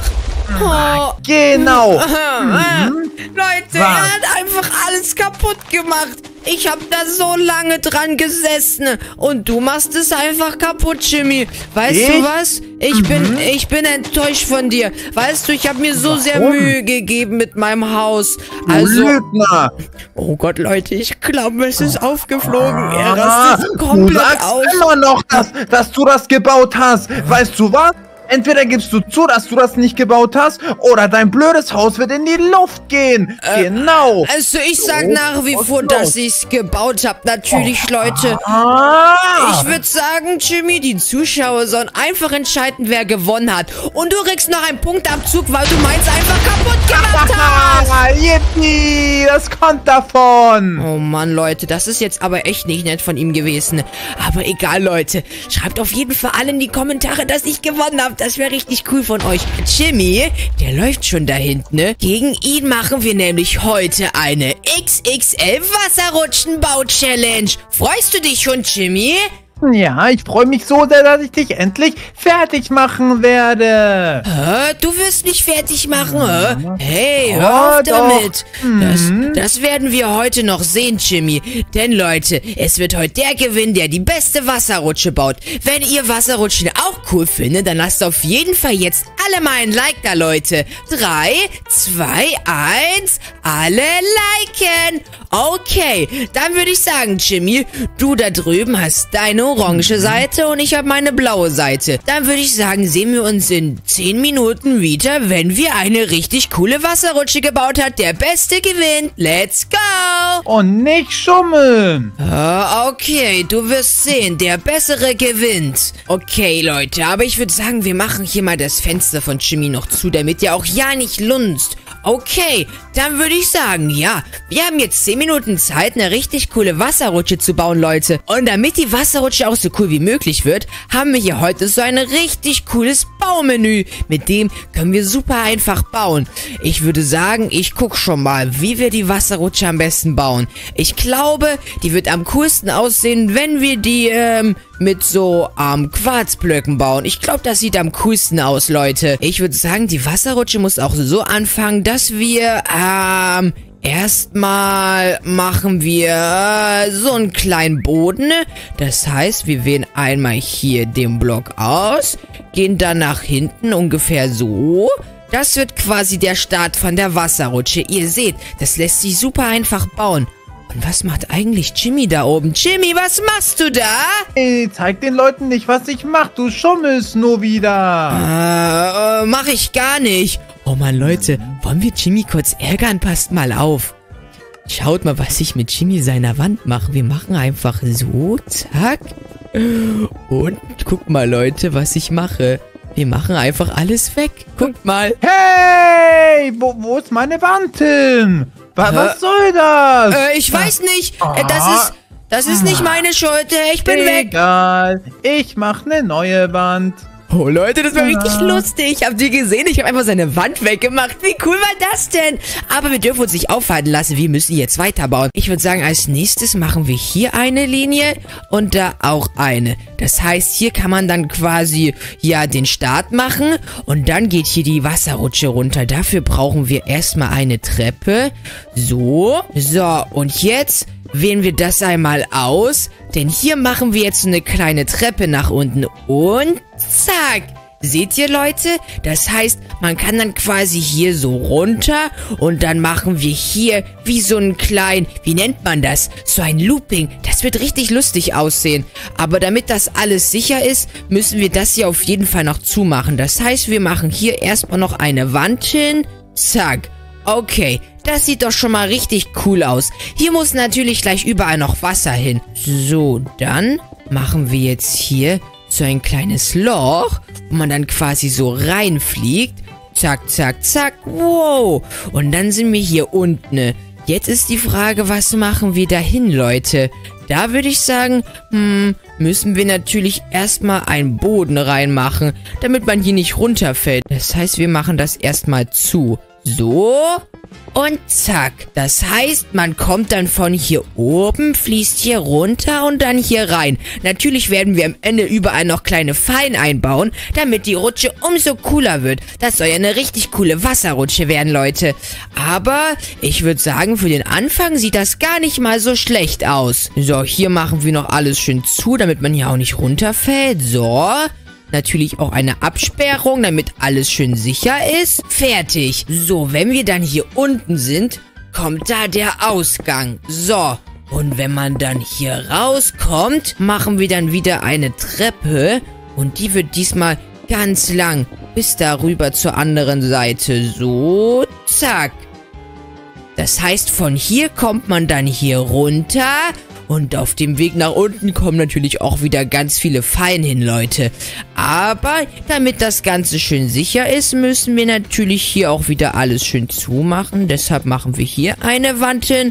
Oh. Genau. Mhm. Leute, Was? er hat einfach alles kaputt gemacht. Ich habe da so lange dran gesessen und du machst es einfach kaputt, Jimmy. Weißt Ich? du was? Ich Mhm. bin ich bin enttäuscht von dir. Weißt du, ich habe mir so sehr Warum? Mühe gegeben mit meinem Haus. Du Also, Lügner. oh Gott, Leute, ich glaube, es ist aufgeflogen. Er Ah, rastet du komplett sagst aus. immer noch, dass, dass du das gebaut hast. Weißt du was? Entweder gibst du zu, dass du das nicht gebaut hast, oder dein blödes Haus wird in die Luft gehen. genau. Also ich sag So, nach wie was vor, los? dass ich's gebaut habe. Natürlich, Leute. Ah. Ich würde sagen, Jimmy, die Zuschauer sollen einfach entscheiden, wer gewonnen hat. Und du kriegst noch einen Punktabzug, weil du meins einfach kaputt gemacht hast. Ah, yippie, das kommt davon. Oh Mann, Leute, das ist jetzt aber echt nicht nett von ihm gewesen. Aber egal, Leute. Schreibt auf jeden Fall alle in die Kommentare, dass ich gewonnen habe. Das wäre richtig cool von euch. Jimmy, der läuft schon da hinten, ne? Gegen ihn machen wir nämlich heute eine X X L Wasserrutschen-Bau-Challenge. Freust du dich schon, Jimmy? Ja, ich freue mich so sehr, dass ich dich endlich fertig machen werde. Hä? Du wirst mich fertig machen, hä? Hey, Oh, hör auf doch. damit. Das, das werden wir heute noch sehen, Jimmy. Denn, Leute, es wird heute der gewinnen, der die beste Wasserrutsche baut. Wenn ihr Wasserrutschen auch cool findet, dann lasst auf jeden Fall jetzt alle mal ein Like da, Leute. Drei, zwei, eins, alle liken. Okay, dann würde ich sagen, Jimmy, du da drüben hast deine orange Seite und ich habe meine blaue Seite. Dann würde ich sagen, sehen wir uns in zehn Minuten wieder, wenn wir eine richtig coole Wasserrutsche gebaut hat. Der Beste gewinnt. Let's go! Und nicht schummeln. Ah, okay, du wirst sehen, der Bessere gewinnt. Okay, Leute, aber ich würde sagen, wir machen hier mal das Fenster von Jimmy noch zu, damit er auch ja nicht lunzt. Okay, dann würde ich sagen, ja, wir haben jetzt zehn Minuten Zeit, eine richtig coole Wasserrutsche zu bauen, Leute. Und damit die Wasserrutsche auch so cool wie möglich wird, haben wir hier heute so ein richtig cooles Baumenü. Mit dem können wir super einfach bauen. Ich würde sagen, ich gucke schon mal, wie wir die Wasserrutsche am besten bauen. Ich glaube, die wird am coolsten aussehen, wenn wir die, ähm, mit so ähm, Quarzblöcken bauen. Ich glaube, das sieht am coolsten aus, Leute. Ich würde sagen, die Wasserrutsche muss auch so anfangen, dass wir, ähm, erstmal machen wir äh, so einen kleinen Boden. Das heißt, wir wählen einmal hier den Block aus, gehen dann nach hinten ungefähr so. Das wird quasi der Start von der Wasserrutsche. Ihr seht, das lässt sich super einfach bauen. Und was macht eigentlich Jimmy da oben? Jimmy, was machst du da? Ey, zeig den Leuten nicht, was ich mach. Du schummelst nur wieder. Äh, äh, mach ich gar nicht. Oh Mann, Leute, wollen wir Jimmy kurz ärgern? Passt mal auf. Schaut mal, was ich mit Jimmy seiner Wand mache. Wir machen einfach so, zack. Und guck mal, Leute, was ich mache. Wir machen einfach alles weg. Guckt mal. Hey, wo, wo ist meine Wand hin? Was, Hä? was soll das? Äh, ich weiß nicht. Äh, das ist, das ist nicht meine Schuld. Äh, Ich bin weg. Egal, ich mach eine neue Wand. Oh Leute, das war richtig Ja. lustig. Habt ihr gesehen? Ich habe einfach seine Wand weggemacht. Wie cool war das denn? Aber wir dürfen uns nicht aufhalten lassen. Wir müssen jetzt weiterbauen. Ich würde sagen, als nächstes machen wir hier eine Linie und da auch eine. Das heißt, hier kann man dann quasi, ja, den Start machen und dann geht hier die Wasserrutsche runter. Dafür brauchen wir erstmal eine Treppe. So. So, und jetzt wählen wir das einmal aus, denn hier machen wir jetzt so eine kleine Treppe nach unten und zack. Seht ihr, Leute? Das heißt, man kann dann quasi hier so runter und dann machen wir hier wie so einen kleinen, wie nennt man das? So ein Looping. Das wird richtig lustig aussehen. Aber damit das alles sicher ist, müssen wir das hier auf jeden Fall noch zumachen. Das heißt, wir machen hier erstmal noch eine Wand hin. Zack. Okay, das sieht doch schon mal richtig cool aus. Hier muss natürlich gleich überall noch Wasser hin. So, dann machen wir jetzt hier so ein kleines Loch, wo man dann quasi so reinfliegt. Zack, zack, zack. Wow. Und dann sind wir hier unten. Jetzt ist die Frage, was machen wir da hin, Leute? Da würde ich sagen, hm, müssen wir natürlich erstmal einen Boden reinmachen, damit man hier nicht runterfällt. Das heißt, wir machen das erstmal zu. So. Und zack. Das heißt, man kommt dann von hier oben, fließt hier runter und dann hier rein. Natürlich werden wir am Ende überall noch kleine Fallen einbauen, damit die Rutsche umso cooler wird. Das soll ja eine richtig coole Wasserrutsche werden, Leute. Aber ich würde sagen, für den Anfang sieht das gar nicht mal so schlecht aus. So, hier machen wir noch alles schön zu, damit man hier auch nicht runterfällt. So. Natürlich auch eine Absperrung, damit alles schön sicher ist. Fertig. So, wenn wir dann hier unten sind, kommt da der Ausgang. So, und wenn man dann hier rauskommt, machen wir dann wieder eine Treppe. Und die wird diesmal ganz lang, bis darüber zur anderen Seite. So, zack. Das heißt, von hier kommt man dann hier runter. Und auf dem Weg nach unten kommen natürlich auch wieder ganz viele Fallen hin, Leute. Aber damit das Ganze schön sicher ist, müssen wir natürlich hier auch wieder alles schön zumachen. Deshalb machen wir hier eine Wand hin.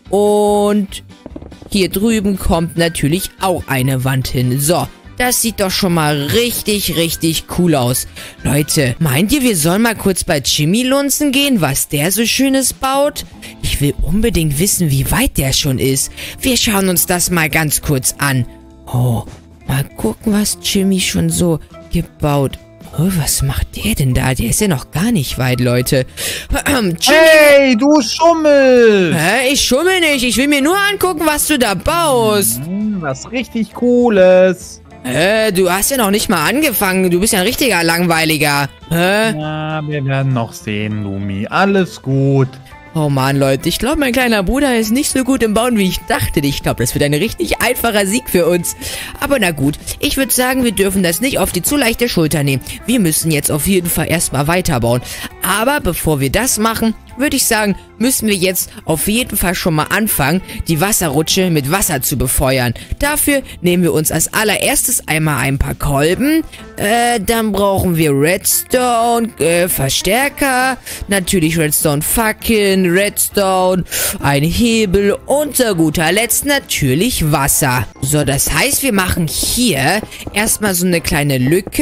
Und hier drüben kommt natürlich auch eine Wand hin. So, das sieht doch schon mal richtig, richtig cool aus. Leute, meint ihr, wir sollen mal kurz bei Jimmy lunzen gehen, was der so Schönes baut? Ich will unbedingt wissen, wie weit der schon ist. Wir schauen uns das mal ganz kurz an. Oh, mal gucken, was Jimmy schon so gebaut. Oh, was macht der denn da? Der ist ja noch gar nicht weit, Leute. Jimmy. Hey, du Schummel! Hä? Ich schummel nicht. Ich will mir nur angucken, was du da baust. Hm, was richtig Cooles. Hä? Du hast ja noch nicht mal angefangen. Du bist ja ein richtiger Langweiliger. Hä? Na, wir werden noch sehen, Lumi. Alles gut. Oh Mann, Leute, ich glaube, mein kleiner Bruder ist nicht so gut im Bauen, wie ich dachte. Ich glaube, das wird ein richtig einfacher Sieg für uns. Aber na gut, ich würde sagen, wir dürfen das nicht auf die zu leichte Schulter nehmen. Wir müssen jetzt auf jeden Fall erstmal weiterbauen. Aber bevor wir das machen, würde ich sagen, müssen wir jetzt auf jeden Fall schon mal anfangen, die Wasserrutsche mit Wasser zu befeuern. Dafür nehmen wir uns als allererstes einmal ein paar Kolben. Äh, dann brauchen wir Redstone, äh, Verstärker, natürlich Redstone Fackeln, Redstone, ein Hebel und zu guter Letzt natürlich Wasser. So, das heißt, wir machen hier erstmal so eine kleine Lücke,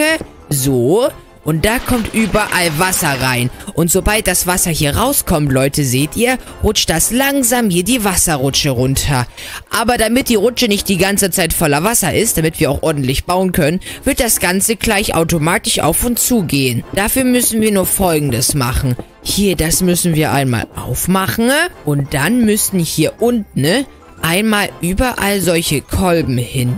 so. Und da kommt überall Wasser rein. Und sobald das Wasser hier rauskommt, Leute, seht ihr, rutscht das langsam hier die Wasserrutsche runter. Aber damit die Rutsche nicht die ganze Zeit voller Wasser ist, damit wir auch ordentlich bauen können, wird das Ganze gleich automatisch auf und zu gehen. Dafür müssen wir nur Folgendes machen. Hier, das müssen wir einmal aufmachen. Und dann müssen hier unten einmal überall solche Kolben hin.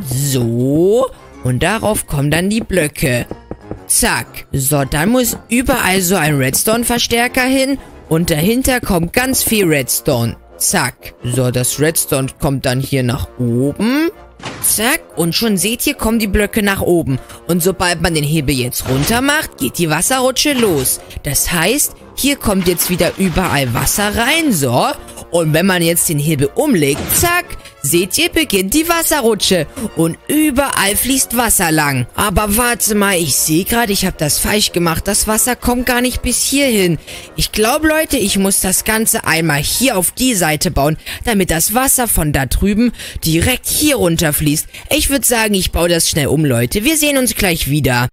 So. Und darauf kommen dann die Blöcke. Zack. So, dann muss überall so ein Redstone-Verstärker hin. Und dahinter kommt ganz viel Redstone. Zack. So, das Redstone kommt dann hier nach oben. Zack. Und schon seht ihr, kommen die Blöcke nach oben. Und sobald man den Hebel jetzt runter macht, geht die Wasserrutsche los. Das heißt, hier kommt jetzt wieder überall Wasser rein. So. Und wenn man jetzt den Hebel umlegt, zack, seht ihr, beginnt die Wasserrutsche. Und überall fließt Wasser lang. Aber warte mal, ich sehe gerade, ich habe das falsch gemacht. Das Wasser kommt gar nicht bis hierhin. Ich glaube, Leute, ich muss das Ganze einmal hier auf die Seite bauen, damit das Wasser von da drüben direkt hier runterfließt. Ich würde sagen, ich baue das schnell um, Leute. Wir sehen uns gleich wieder.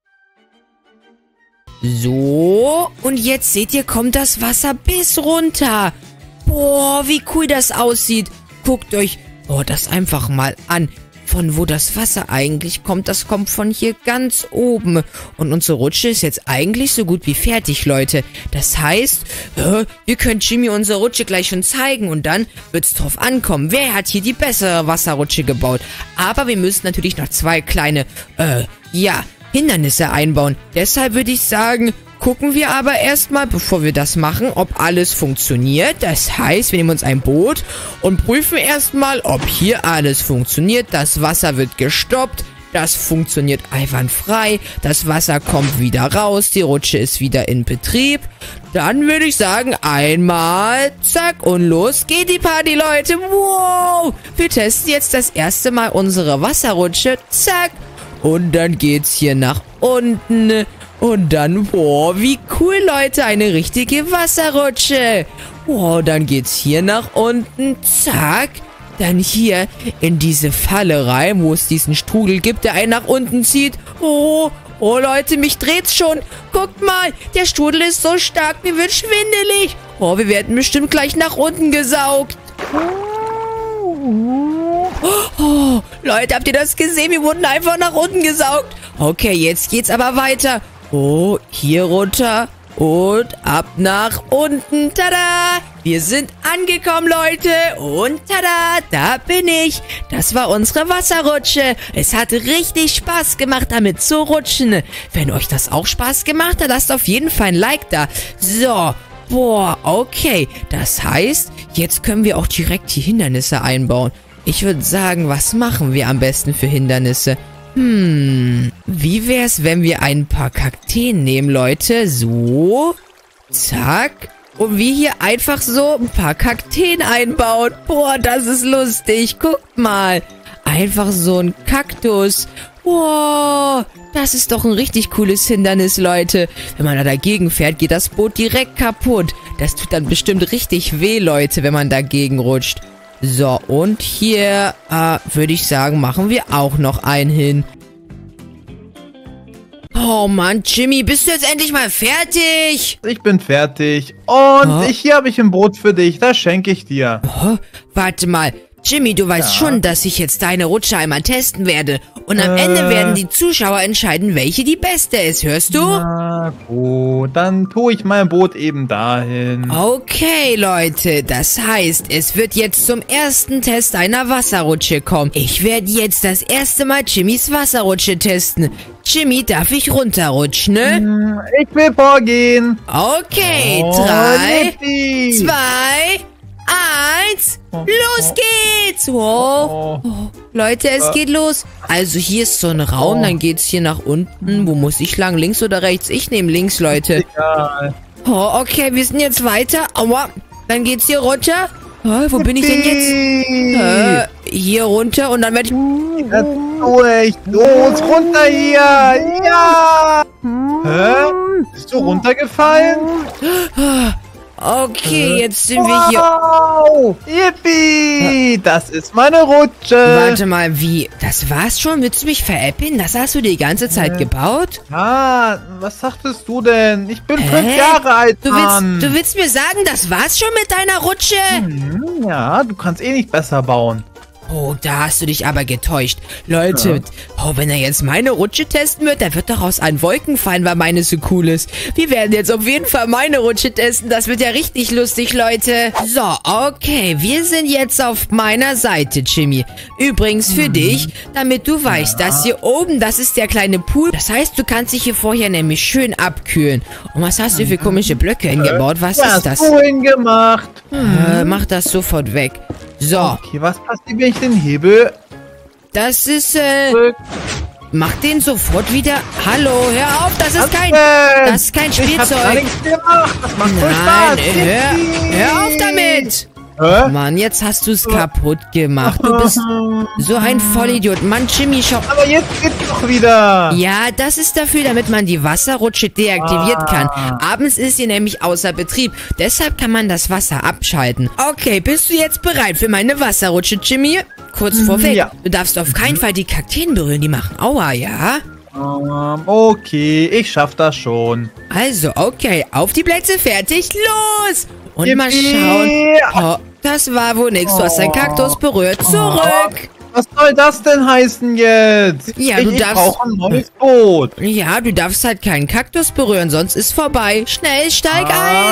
So, und jetzt seht ihr, kommt das Wasser bis runter. Boah, wie cool das aussieht. Guckt euch oh, das einfach mal an. Von wo das Wasser eigentlich kommt, das kommt von hier ganz oben. Und unsere Rutsche ist jetzt eigentlich so gut wie fertig, Leute. Das heißt, äh, wir können Jimmy unsere Rutsche gleich schon zeigen. Und dann wird's drauf ankommen, wer hat hier die bessere Wasserrutsche gebaut. Aber wir müssen natürlich noch zwei kleine, äh, ja, Hindernisse einbauen. Deshalb würde ich sagen, gucken wir aber erstmal, bevor wir das machen, ob alles funktioniert. Das heißt, wir nehmen uns ein Boot und prüfen erstmal, ob hier alles funktioniert. Das Wasser wird gestoppt. Das funktioniert einwandfrei. Das Wasser kommt wieder raus. Die Rutsche ist wieder in Betrieb. dann würde ich sagen, einmal, zack, und los geht die Party, Leute. Wow, wir testen jetzt das erste Mal unsere Wasserrutsche, zack. Und dann geht's hier nach unten. Und dann, wow, wie cool, Leute, eine richtige Wasserrutsche. Wow, dann geht's hier nach unten, zack. Dann hier in diese Falle rein, wo es diesen Strudel gibt, der einen nach unten zieht. Oh, oh Leute, mich dreht's schon. Guckt mal, der Strudel ist so stark, mir wird schwindelig. Oh, wir werden bestimmt gleich nach unten gesaugt. Oh, Leute, habt ihr das gesehen? Wir wurden einfach nach unten gesaugt. Okay, jetzt geht's aber weiter. Oh, hier runter. Und ab nach unten. Tada! Wir sind angekommen, Leute. Und tada, da bin ich. Das war unsere Wasserrutsche. Es hat richtig Spaß gemacht, damit zu rutschen. Wenn euch das auch Spaß gemacht hat, lasst auf jeden Fall ein Like da. So, boah, okay. Das heißt, jetzt können wir auch direkt die Hindernisse einbauen. Ich würde sagen, was machen wir am besten für Hindernisse? Hm, wie wär's, wenn wir ein paar Kakteen nehmen, Leute? So, zack. Und wir hier einfach so ein paar Kakteen einbauen. Boah, das ist lustig. Guckt mal. Einfach so ein Kaktus. Wow, das ist doch ein richtig cooles Hindernis, Leute. Wenn man da dagegen fährt, geht das Boot direkt kaputt. Das tut dann bestimmt richtig weh, Leute, wenn man dagegen rutscht. So, und hier, äh, würde ich sagen, machen wir auch noch einen hin. Oh Mann, Jimmy, bist du jetzt endlich mal fertig? Ich bin fertig. Und Oh. ich, hier habe ich ein Boot für dich. Das schenke ich dir. Oh, warte mal. Jimmy, du weißt Ja. schon, dass ich jetzt deine Rutsche einmal testen werde. Und am Äh. Ende werden die Zuschauer entscheiden, welche die beste ist. Hörst du? Na gut, dann tue ich mein Boot eben dahin. Okay, Leute, das heißt, es wird jetzt zum ersten Test einer Wasserrutsche kommen. Ich werde jetzt das erste Mal Jimmys Wasserrutsche testen. Jimmy, darf ich runterrutschen, ne? Hm, Ich will vorgehen. Okay, Oh, drei, yippie. zwei, eins, los geht's! Wow. Oh. Oh, Leute, es geht los. Also hier ist so ein Raum, Oh. dann geht's hier nach unten. Wo muss ich lang? Links oder rechts? Ich nehme links, Leute. Egal. Oh, okay, wir sind jetzt weiter. Aua, dann geht's hier runter. Oh, wo bin ich denn jetzt? Äh, hier runter und dann werde ich... Das durch. Los, runter hier. Ja. Hä? Bist du runtergefallen? Okay, jetzt sind wir hier... Wow. Yippie. Das ist meine Rutsche. Warte mal, wie? Das war's schon? Willst du mich veräppeln? Das hast du die ganze Zeit Äh. gebaut? Ah, was sagtest du denn? Ich bin Hä? fünf Jahre alt, Du Mann. willst, du willst mir sagen, das war's schon mit deiner Rutsche? Hm, ja, du kannst eh nicht besser bauen. Oh, da hast du dich aber getäuscht. Leute, oh, wenn er jetzt meine Rutsche testen wird, dann wird daraus ein Wolken fallen, weil meine so cool ist. Wir werden jetzt auf jeden Fall meine Rutsche testen. Das wird ja richtig lustig, Leute. So, okay, wir sind jetzt auf meiner Seite, Jimmy. Übrigens für dich, damit du weißt, dass hier oben, das ist der kleine Pool. Das heißt, du kannst dich hier vorher nämlich schön abkühlen. Und was hast du für komische Blöcke hingebaut? Was Was ist das? hast du hingemacht? Äh, mach das sofort weg. So, Okay, was passiert, wenn ich den Hebel das ist, äh... drück? Mach den sofort wieder. Hallo, hör auf, das ist kein... denn? Das ist kein Ich hab gar Spielzeug. nichts gemacht. Das macht voll Nein, Spaß. hör, Yippie. hör auf damit. Hä? Mann, jetzt hast du es kaputt gemacht. Du bist so ein Vollidiot. Mann, Jimmy, schau... Aber jetzt geht's doch wieder. Ja, das ist dafür, damit man die Wasserrutsche deaktiviert Ah. kann. Abends ist sie nämlich außer Betrieb. Deshalb kann man das Wasser abschalten. Okay, bist du jetzt bereit für meine Wasserrutsche, Jimmy? Kurz vorweg. Ja. Du darfst auf keinen Fall die Kakteen berühren. Die machen Aua, ja? Ähm, okay, ich schaff das schon. Also, okay, auf die Plätze, fertig, los! Und mal Yippie. schauen. Oh, das war wohl nix. Du hast deinen Oh. Kaktus berührt. Zurück! Was soll das denn heißen jetzt? Ja, ich, du ich darfst- brauche ein neues Boot. Ja, du darfst halt keinen Kaktus berühren, sonst ist vorbei. Schnell, steig ein!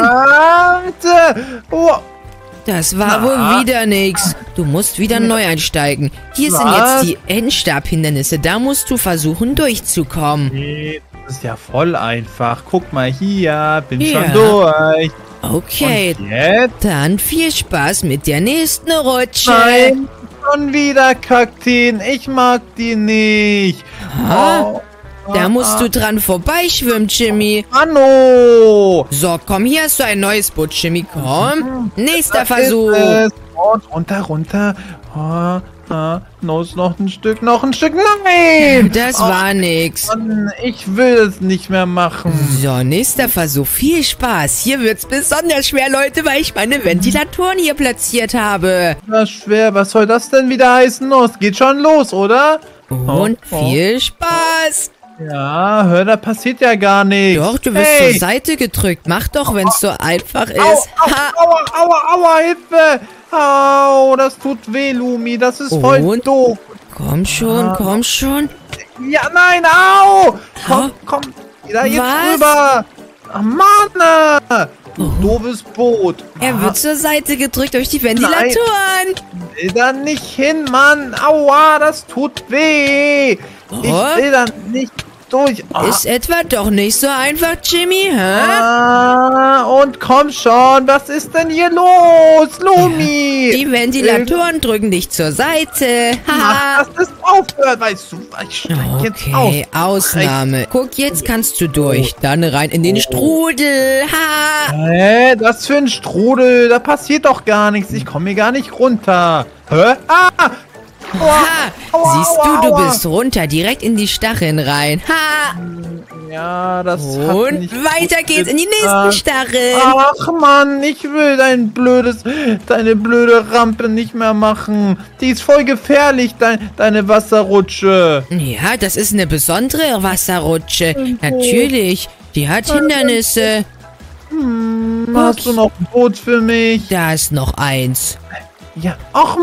Warte. Oh, Das war Na? wohl wieder nix. Du musst wieder neu einsteigen. Hier sind Was? jetzt die Endstabhindernisse. Da musst du versuchen, durchzukommen. nee, das ist ja voll einfach. Guck mal hier, bin Ja. schon durch. Okay, Und jetzt? dann viel Spaß mit der nächsten Rutsche. Nein, schon wieder Kakteen. Ich mag die nicht. Ah. Oh, Da musst du dran vorbeischwimmen, Jimmy. Anno! So, komm, hier hast du ein neues Boot, Jimmy. Komm. Nächster Das Versuch. ist es. Und runter, runter. Ah, ah, los, noch ein Stück, noch ein Stück. Nein! Das Oh, war nix. Mann, ich will es nicht mehr machen. So, nächster Versuch. Viel Spaß. Hier wird's besonders schwer, Leute, weil ich meine Ventilatoren hier platziert habe. Das ist schwer. Was soll das denn wieder heißen? Los, geht schon los, oder? Und Oh, oh. viel Spaß. Ja, hör, da passiert ja gar nichts. Doch, du wirst hey. zur Seite gedrückt. Mach doch, wenn es so einfach ist. Au, au, Ha. aua, aua, aua, Hilfe! Au, das tut weh, Lumi. Das ist voll Und? doof. Komm schon, Ah. komm schon. Ja, nein, au! Komm, Ha? komm, da jetzt Was? rüber. Ach, Mann! Du doofes Boot. Er Ah, wird zur Seite gedrückt durch die Ventilatoren. will da nicht hin, Mann. Aua, das tut weh. Ich Oh. will da nicht durch. Ah, Ist etwa doch nicht so einfach, Jimmy, hä? ah, und komm schon, was ist denn hier los, Lumi? Die Ventilatoren drücken dich zur Seite. Mach, Haha. dass das aufhört, weißt du. Ich steig jetzt auf. Okay, Ausnahme. Guck, jetzt kannst du durch. Dann rein in den Strudel. Ha. Hä, das für ein Strudel, da passiert doch gar nichts. Ich komme hier gar nicht runter. Hä? Ah! Aua, Ha. aua, Siehst aua, du, du aua. bist runter, direkt in die Stacheln rein. Ha. Ja, das hat Und nicht weiter gut geht's in die nächsten getan. Stacheln. Ach Mann, ich will dein blödes, deine blöde Rampe nicht mehr machen. Die ist voll gefährlich, dein, deine Wasserrutsche. Ja, das ist eine besondere Wasserrutsche. Natürlich. Die hat Hindernisse. Hm, hast du noch ein Boot für mich? Da ist noch eins. Ja. Ach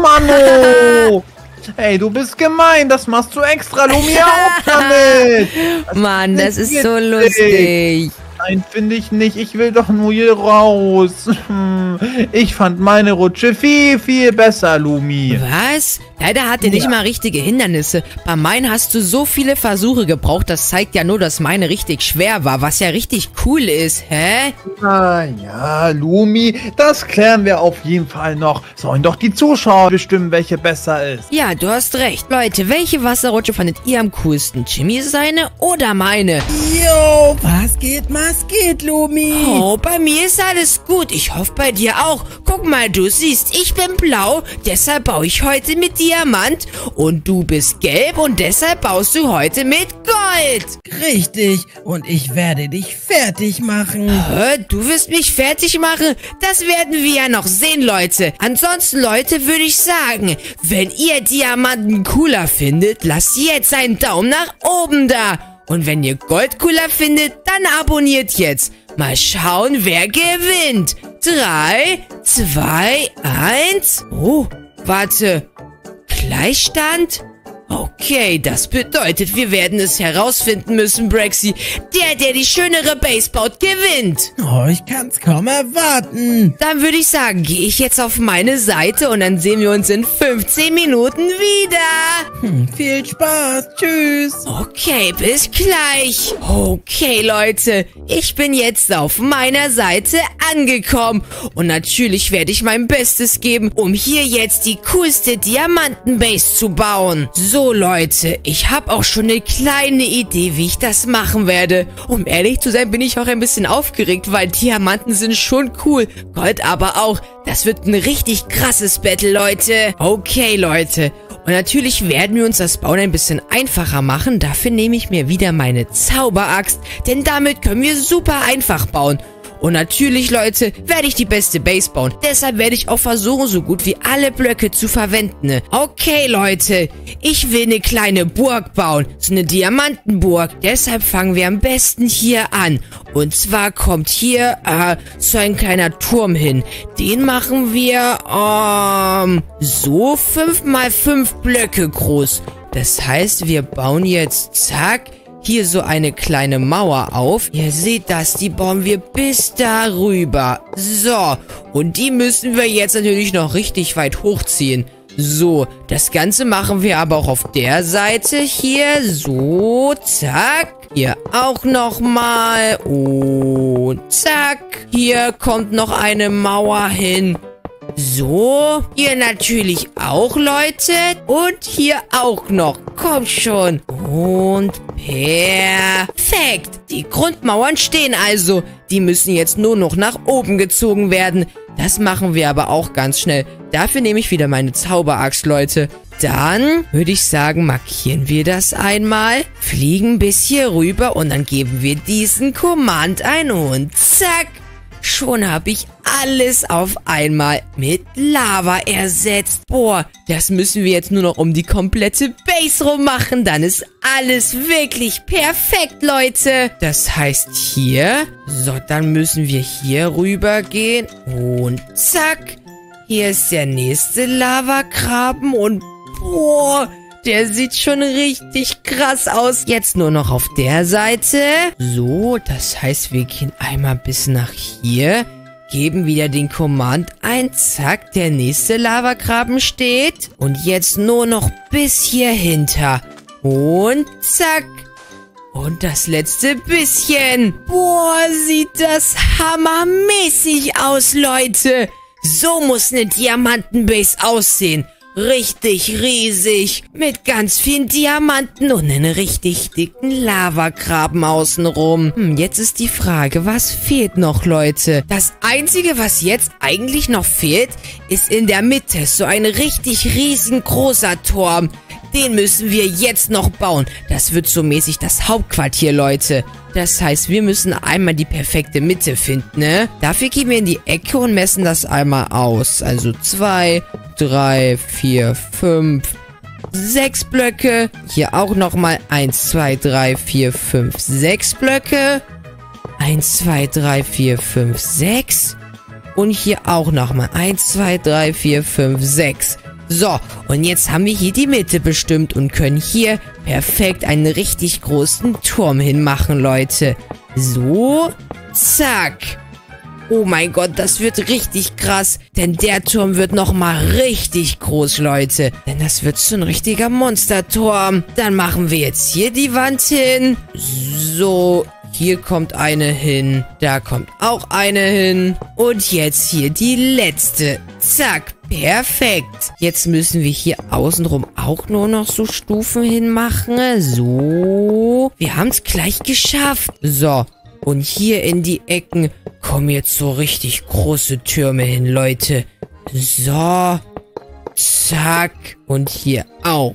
Manu! Ey, du bist gemein, das machst du extra, Lumi, auf damit! Das Mann, das nicht ist so witzig. lustig. Nein, finde ich nicht. Ich will doch nur hier raus. Hm, Ich fand meine Rutsche viel, viel besser, Lumi. Was? Leider hat er nicht Ja. mal richtige Hindernisse. Bei meinen hast du so viele Versuche gebraucht. Das zeigt ja nur, dass meine richtig schwer war, was ja richtig cool ist. Hä? Na ja, Lumi, das klären wir auf jeden Fall noch. Sollen doch die Zuschauer bestimmen, welche besser ist. Ja, du hast recht. Leute, welche Wasserrutsche fandet ihr am coolsten? Jimmy seine oder meine? Jo, was geht, was geht, Lumi? Oh, bei mir ist alles gut. Ich hoffe bei dir auch. Guck mal, du siehst, ich bin blau, deshalb baue ich heute mit Diamant. Und du bist gelb und deshalb baust du heute mit Gold. Richtig, und ich werde dich fertig machen. Hä? Du wirst mich fertig machen? Das werden wir ja noch sehen, Leute. Ansonsten, Leute, würde ich sagen, wenn ihr Diamanten cooler findet, lasst jetzt einen Daumen nach oben da. Und wenn ihr Gold cooler findet, dann abonniert jetzt. Mal schauen, wer gewinnt. Drei, zwei, eins. Oh, warte. Gleichstand? Okay, das bedeutet, wir werden es herausfinden müssen, Brexy. Der, der die schönere Base baut, gewinnt. Oh, ich kann's kaum erwarten. Dann würde ich sagen, gehe ich jetzt auf meine Seite und dann sehen wir uns in fünfzehn Minuten wieder. Hm, viel Spaß, tschüss. Okay, bis gleich. Okay, Leute, ich bin jetzt auf meiner Seite angekommen. Und natürlich werde ich mein Bestes geben, um hier jetzt die coolste Diamantenbase zu bauen. So, Leute, ich habe auch schon eine kleine Idee, wie ich das machen werde. Um ehrlich zu sein, bin ich auch ein bisschen aufgeregt, weil Diamanten sind schon cool. Gold aber auch. Das wird ein richtig krasses Battle, Leute. Okay, Leute. Und natürlich werden wir uns das Bauen ein bisschen einfacher machen. Dafür nehme ich mir wieder meine Zauberaxt, denn damit können wir super einfach bauen. Und natürlich, Leute, werde ich die beste Base bauen. Deshalb werde ich auch versuchen, so gut wie alle Blöcke zu verwenden. Okay, Leute, ich will eine kleine Burg bauen. So eine Diamantenburg. Deshalb fangen wir am besten hier an. Und zwar kommt hier äh, so ein kleiner Turm hin. Den machen wir ähm, so fünf mal fünf Blöcke groß. Das heißt, wir bauen jetzt, zack, hier so eine kleine Mauer auf. Ihr seht das, die bauen wir bis darüber. So, und die müssen wir jetzt natürlich noch richtig weit hochziehen. So, das Ganze machen wir aber auch auf der Seite hier. So, zack. Hier auch nochmal. Und zack. Hier kommt noch eine Mauer hin. So, hier natürlich auch, Leute. Und hier auch noch. Komm schon. Und perfekt. Die Grundmauern stehen also. Die müssen jetzt nur noch nach oben gezogen werden. Das machen wir aber auch ganz schnell. Dafür nehme ich wieder meine Zauberaxt, Leute. Dann würde ich sagen, markieren wir das einmal, fliegen bis hier rüber und dann geben wir diesen Command ein und zack. Schon habe ich alles auf einmal mit Lava ersetzt. Boah, das müssen wir jetzt nur noch um die komplette Base rum machen. Dann ist alles wirklich perfekt, Leute. Das heißt hier, so, dann müssen wir hier rüber gehen und zack. Hier ist der nächste Lavagraben und boah, der sieht schon richtig krass aus. Jetzt nur noch auf der Seite. So, das heißt, wir gehen einmal bis nach hier. Geben wieder den Command ein. Zack, der nächste Lavagraben steht. Und jetzt nur noch bis hier hinter. Und zack. Und das letzte bisschen. Boah, sieht das hammermäßig aus, Leute. So muss eine Diamantenbase aussehen. Richtig riesig, mit ganz vielen Diamanten und einen richtig dicken Lavagraben außenrum. Hm, jetzt ist die Frage, was fehlt noch, Leute? Das Einzige, was jetzt eigentlich noch fehlt, ist in der Mitte so ein richtig riesengroßer Turm. Den müssen wir jetzt noch bauen. Das wird so mäßig das Hauptquartier, Leute. Das heißt, wir müssen einmal die perfekte Mitte finden, ne? Dafür gehen wir in die Ecke und messen das einmal aus. Also zwei, drei, vier, fünf, sechs Blöcke. Hier auch nochmal eins, zwei, drei, vier, fünf, sechs Blöcke. eins, zwei, drei, vier, fünf, sechs. Und hier auch nochmal eins, zwei, drei, vier, fünf, sechs. So, und jetzt haben wir hier die Mitte bestimmt und können hier perfekt einen richtig großen Turm hinmachen, Leute. So, zack. Oh mein Gott, das wird richtig krass, denn der Turm wird nochmal richtig groß, Leute. Denn das wird so ein richtiger Monsterturm. Dann machen wir jetzt hier die Wand hin. So, hier kommt eine hin. Da kommt auch eine hin. Und jetzt hier die letzte. Zack. Perfekt. Jetzt müssen wir hier außenrum auch nur noch so Stufen hinmachen. So. Wir haben es gleich geschafft. So. Und hier in die Ecken kommen jetzt so richtig große Türme hin, Leute. So. Zack. Und hier auch.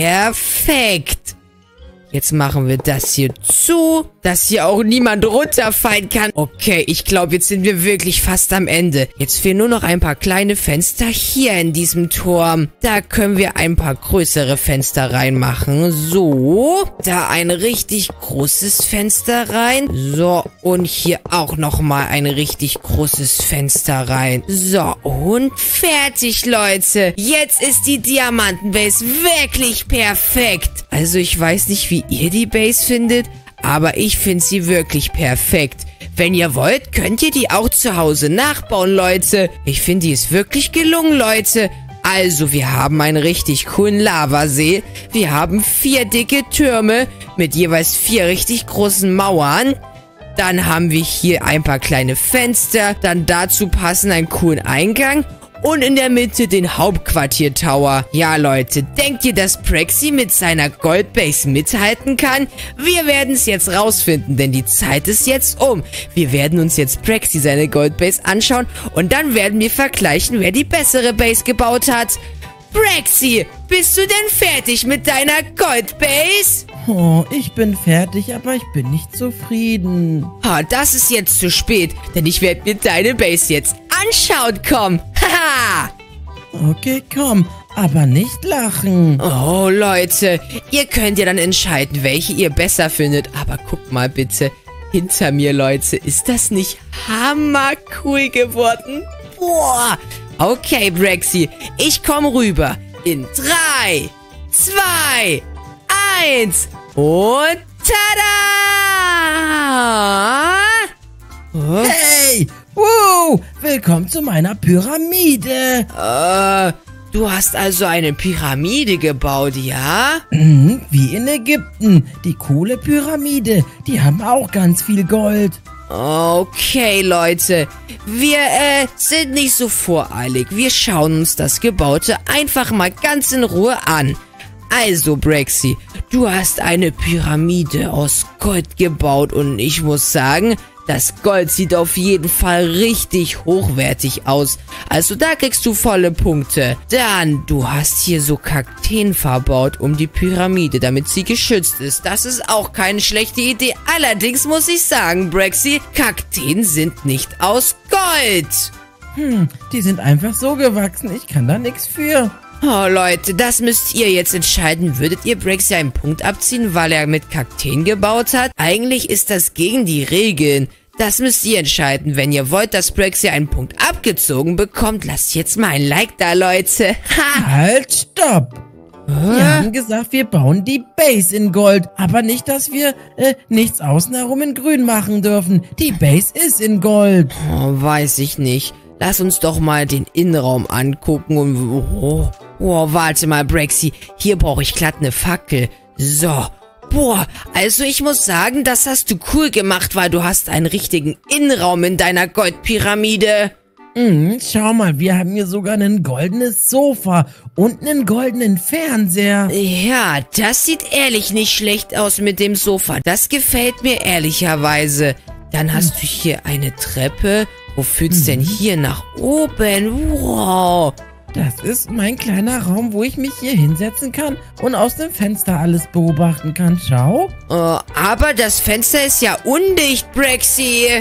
Perfekt. Jetzt machen wir das hier zu, dass hier auch niemand runterfallen kann. Okay, ich glaube, jetzt sind wir wirklich fast am Ende. Jetzt fehlen nur noch ein paar kleine Fenster hier in diesem Turm. Da können wir ein paar größere Fenster reinmachen. So, da ein richtig großes Fenster rein. So, und hier auch nochmal ein richtig großes Fenster rein. So, und fertig, Leute. Jetzt ist die Diamantenbase wirklich perfekt. Also, ich weiß nicht, wie ihr die Base findet, aber ich finde sie wirklich perfekt. Wenn ihr wollt, könnt ihr die auch zu Hause nachbauen, Leute. Ich finde, die ist wirklich gelungen, Leute. Also, wir haben einen richtig coolen Lavasee. Wir haben vier dicke Türme mit jeweils vier richtig großen Mauern. Dann haben wir hier ein paar kleine Fenster. Dann dazu passend einen coolen Eingang. Und in der Mitte den Hauptquartier-Tower. Ja, Leute, denkt ihr, dass Praxi mit seiner Goldbase mithalten kann? Wir werden es jetzt rausfinden, denn die Zeit ist jetzt um. Wir werden uns jetzt Praxi seine Goldbase anschauen und dann werden wir vergleichen, wer die bessere Base gebaut hat. Praxi, bist du denn fertig mit deiner Goldbase? Oh, ich bin fertig, aber ich bin nicht zufrieden. Ah, das ist jetzt zu spät, denn ich werde mir deine Base jetzt anschauen, komm. Haha. Okay, komm, aber nicht lachen. Oh, Leute, ihr könnt ja dann entscheiden, welche ihr besser findet. Aber guckt mal bitte hinter mir, Leute. Ist das nicht hammercool geworden? Boah. Okay, Praxi, ich komme rüber. In drei, zwei, eins und tada! Oh. Hey! Wow! Willkommen zu meiner Pyramide! Äh, du hast also eine Pyramide gebaut, ja? Mhm, wie in Ägypten. Die Kohlepyramide. Die haben auch ganz viel Gold. Okay, Leute. Wir äh, sind nicht so voreilig. Wir schauen uns das Gebaute einfach mal ganz in Ruhe an. Also, Braxy, du hast eine Pyramide aus Gold gebaut und ich muss sagen, das Gold sieht auf jeden Fall richtig hochwertig aus. Also da kriegst du volle Punkte. Dann, du hast hier so Kakteen verbaut um die Pyramide, damit sie geschützt ist. Das ist auch keine schlechte Idee. Allerdings muss ich sagen, Braxy, Kakteen sind nicht aus Gold. Hm, die sind einfach so gewachsen. Ich kann da nichts für. Oh, Leute, das müsst ihr jetzt entscheiden. Würdet ihr Braxy einen Punkt abziehen, weil er mit Kakteen gebaut hat? Eigentlich ist das gegen die Regeln. Das müsst ihr entscheiden. Wenn ihr wollt, dass Braxy einen Punkt abgezogen bekommt, lasst jetzt mal ein Like da, Leute. Ha! Halt, stopp! Wir haben gesagt, wir bauen die Base in Gold, aber nicht, dass wir äh, nichts außen herum in Grün machen dürfen. Die Base ist in Gold. Oh, weiß ich nicht. Lass uns doch mal den Innenraum angucken und... Oh, oh warte mal, Braxy. Hier brauche ich glatt eine Fackel. So. Boah, also ich muss sagen, das hast du cool gemacht, weil du hast einen richtigen Innenraum in deiner Goldpyramide. Mhm, schau mal, wir haben hier sogar ein goldenes Sofa und einen goldenen Fernseher. Ja, das sieht ehrlich nicht schlecht aus mit dem Sofa. Das gefällt mir ehrlicherweise. Dann hast hm. du hier eine Treppe. Wo führt's hm. denn hier nach oben? Wow. Das ist mein kleiner Raum, wo ich mich hier hinsetzen kann und aus dem Fenster alles beobachten kann. Schau. Uh, aber das Fenster ist ja undicht, Braxy.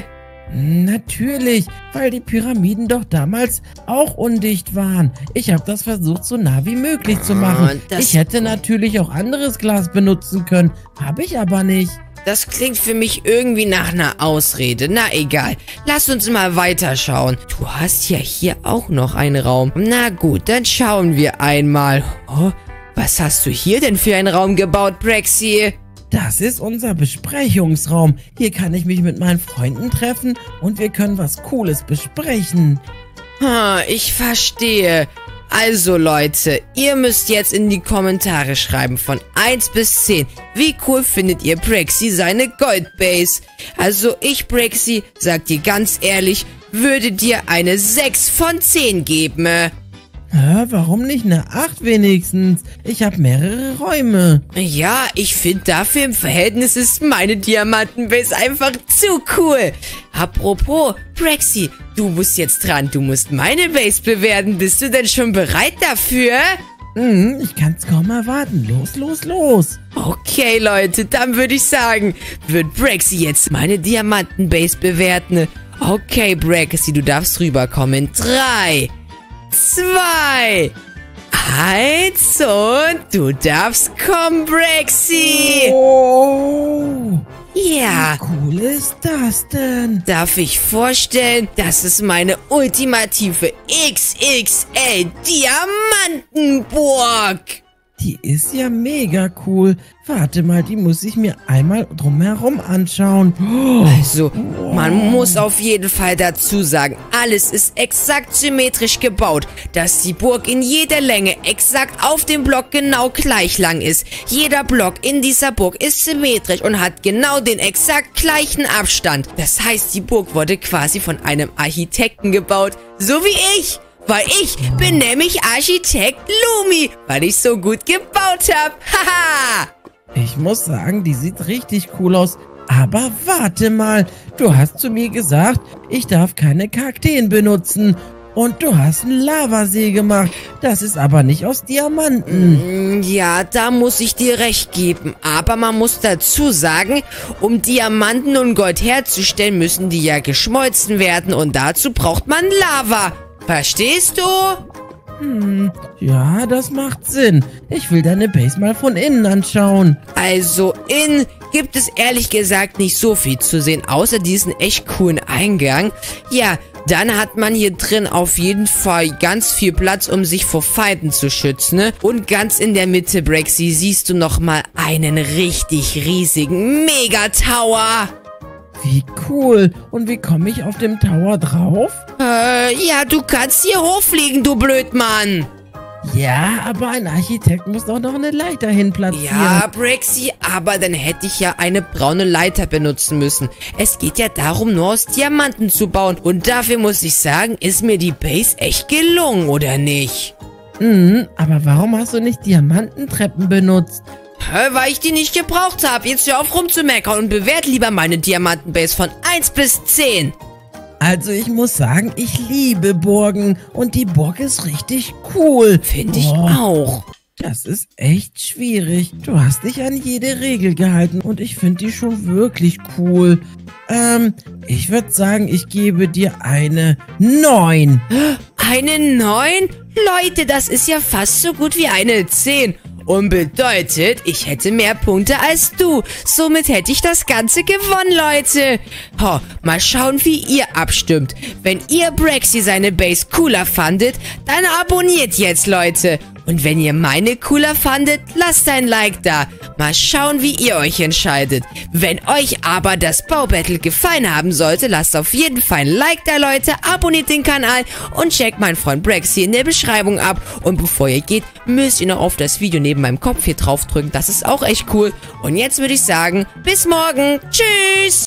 Natürlich, weil die Pyramiden doch damals auch undicht waren. Ich habe das versucht, so nah wie möglich zu machen. Uh, ich hätte natürlich auch anderes Glas benutzen können, habe ich aber nicht. Das klingt für mich irgendwie nach einer Ausrede. Na egal, lass uns mal weiterschauen. Du hast ja hier auch noch einen Raum. Na gut, dann schauen wir einmal. Oh, was hast du hier denn für einen Raum gebaut, Braxy? Das ist unser Besprechungsraum. Hier kann ich mich mit meinen Freunden treffen und wir können was Cooles besprechen. Ha, ich verstehe. Also Leute, ihr müsst jetzt in die Kommentare schreiben von eins bis zehn. Wie cool findet ihr Braxy seine Goldbase? Also ich, Braxy, sag dir ganz ehrlich, würde dir eine sechs von zehn geben. Hä, warum nicht eine acht wenigstens? Ich habe mehrere Räume. Ja, ich finde dafür im Verhältnis ist meine Diamantenbase einfach zu cool. Apropos, Braxy, du musst jetzt dran. Du musst meine Base bewerten. Bist du denn schon bereit dafür? Mhm, ich kann's kaum erwarten. Los, los, los. Okay, Leute, dann würde ich sagen, wird Braxy jetzt meine Diamantenbase bewerten. Okay, Braxy, du darfst rüberkommen. Drei. Zwei, eins und du darfst kommen, Braxy. Oh, ja. Wie cool ist das denn? Darf ich vorstellen, das ist meine ultimative X X L Diamantenburg. Die ist ja mega cool. Warte mal, die muss ich mir einmal drumherum anschauen. Also, man muss auf jeden Fall dazu sagen, alles ist exakt symmetrisch gebaut, dass die Burg in jeder Länge exakt auf dem Block genau gleich lang ist. Jeder Block in dieser Burg ist symmetrisch und hat genau den exakt gleichen Abstand. Das heißt, die Burg wurde quasi von einem Architekten gebaut, so wie ich. Weil ich bin nämlich Architekt Lumi, weil ich so gut gebaut habe. Haha! Ich muss sagen, die sieht richtig cool aus. Aber warte mal, du hast zu mir gesagt, ich darf keine Kakteen benutzen. Und du hast einen Lavasee gemacht. Das ist aber nicht aus Diamanten. Ja, da muss ich dir recht geben. Aber man muss dazu sagen, um Diamanten und Gold herzustellen, müssen die ja geschmolzen werden. Und dazu braucht man Lava. Verstehst du? Hm, ja, das macht Sinn. Ich will deine Base mal von innen anschauen. Also, innen gibt es ehrlich gesagt nicht so viel zu sehen, außer diesen echt coolen Eingang. Ja, dann hat man hier drin auf jeden Fall ganz viel Platz, um sich vor Feinden zu schützen, ne? Und ganz in der Mitte, Braxy, siehst du nochmal einen richtig riesigen Mega-Tower. Wie cool. Und wie komme ich auf dem Tower drauf? Äh, ja, du kannst hier hochfliegen, du Blödmann. Ja, aber ein Architekt muss doch noch eine Leiter hin platzieren. Ja, Braxy, aber dann hätte ich ja eine braune Leiter benutzen müssen. Es geht ja darum, nur aus Diamanten zu bauen. Und dafür muss ich sagen, ist mir die Base echt gelungen, oder nicht? Mhm, aber warum hast du nicht Diamantentreppen benutzt? Hä, weil ich die nicht gebraucht habe. Jetzt hör auf rumzumeckern und bewert lieber meine Diamantenbase von eins bis zehn. Also ich muss sagen, ich liebe Burgen und die Burg ist richtig cool. Finde ich Oh, auch. Das ist echt schwierig. Du hast dich an jede Regel gehalten und ich finde die schon wirklich cool. Ähm, ich würde sagen, ich gebe dir eine neun. Eine neun? Leute, das ist ja fast so gut wie eine zehn. Und bedeutet, ich hätte mehr Punkte als du. Somit hätte ich das Ganze gewonnen, Leute. Ho, mal schauen, wie ihr abstimmt. Wenn ihr Braxy seine Base cooler fandet, dann abonniert jetzt, Leute. Und wenn ihr meine cooler fandet, lasst ein Like da. Mal schauen, wie ihr euch entscheidet. Wenn euch aber das Baubattle gefallen haben sollte, lasst auf jeden Fall ein Like da, Leute. Abonniert den Kanal und checkt meinen Freund Braxy in der Beschreibung ab. Und bevor ihr geht, müsst ihr noch auf das Video neben meinem Kopf hier drauf drücken. Das ist auch echt cool. Und jetzt würde ich sagen, bis morgen. Tschüss.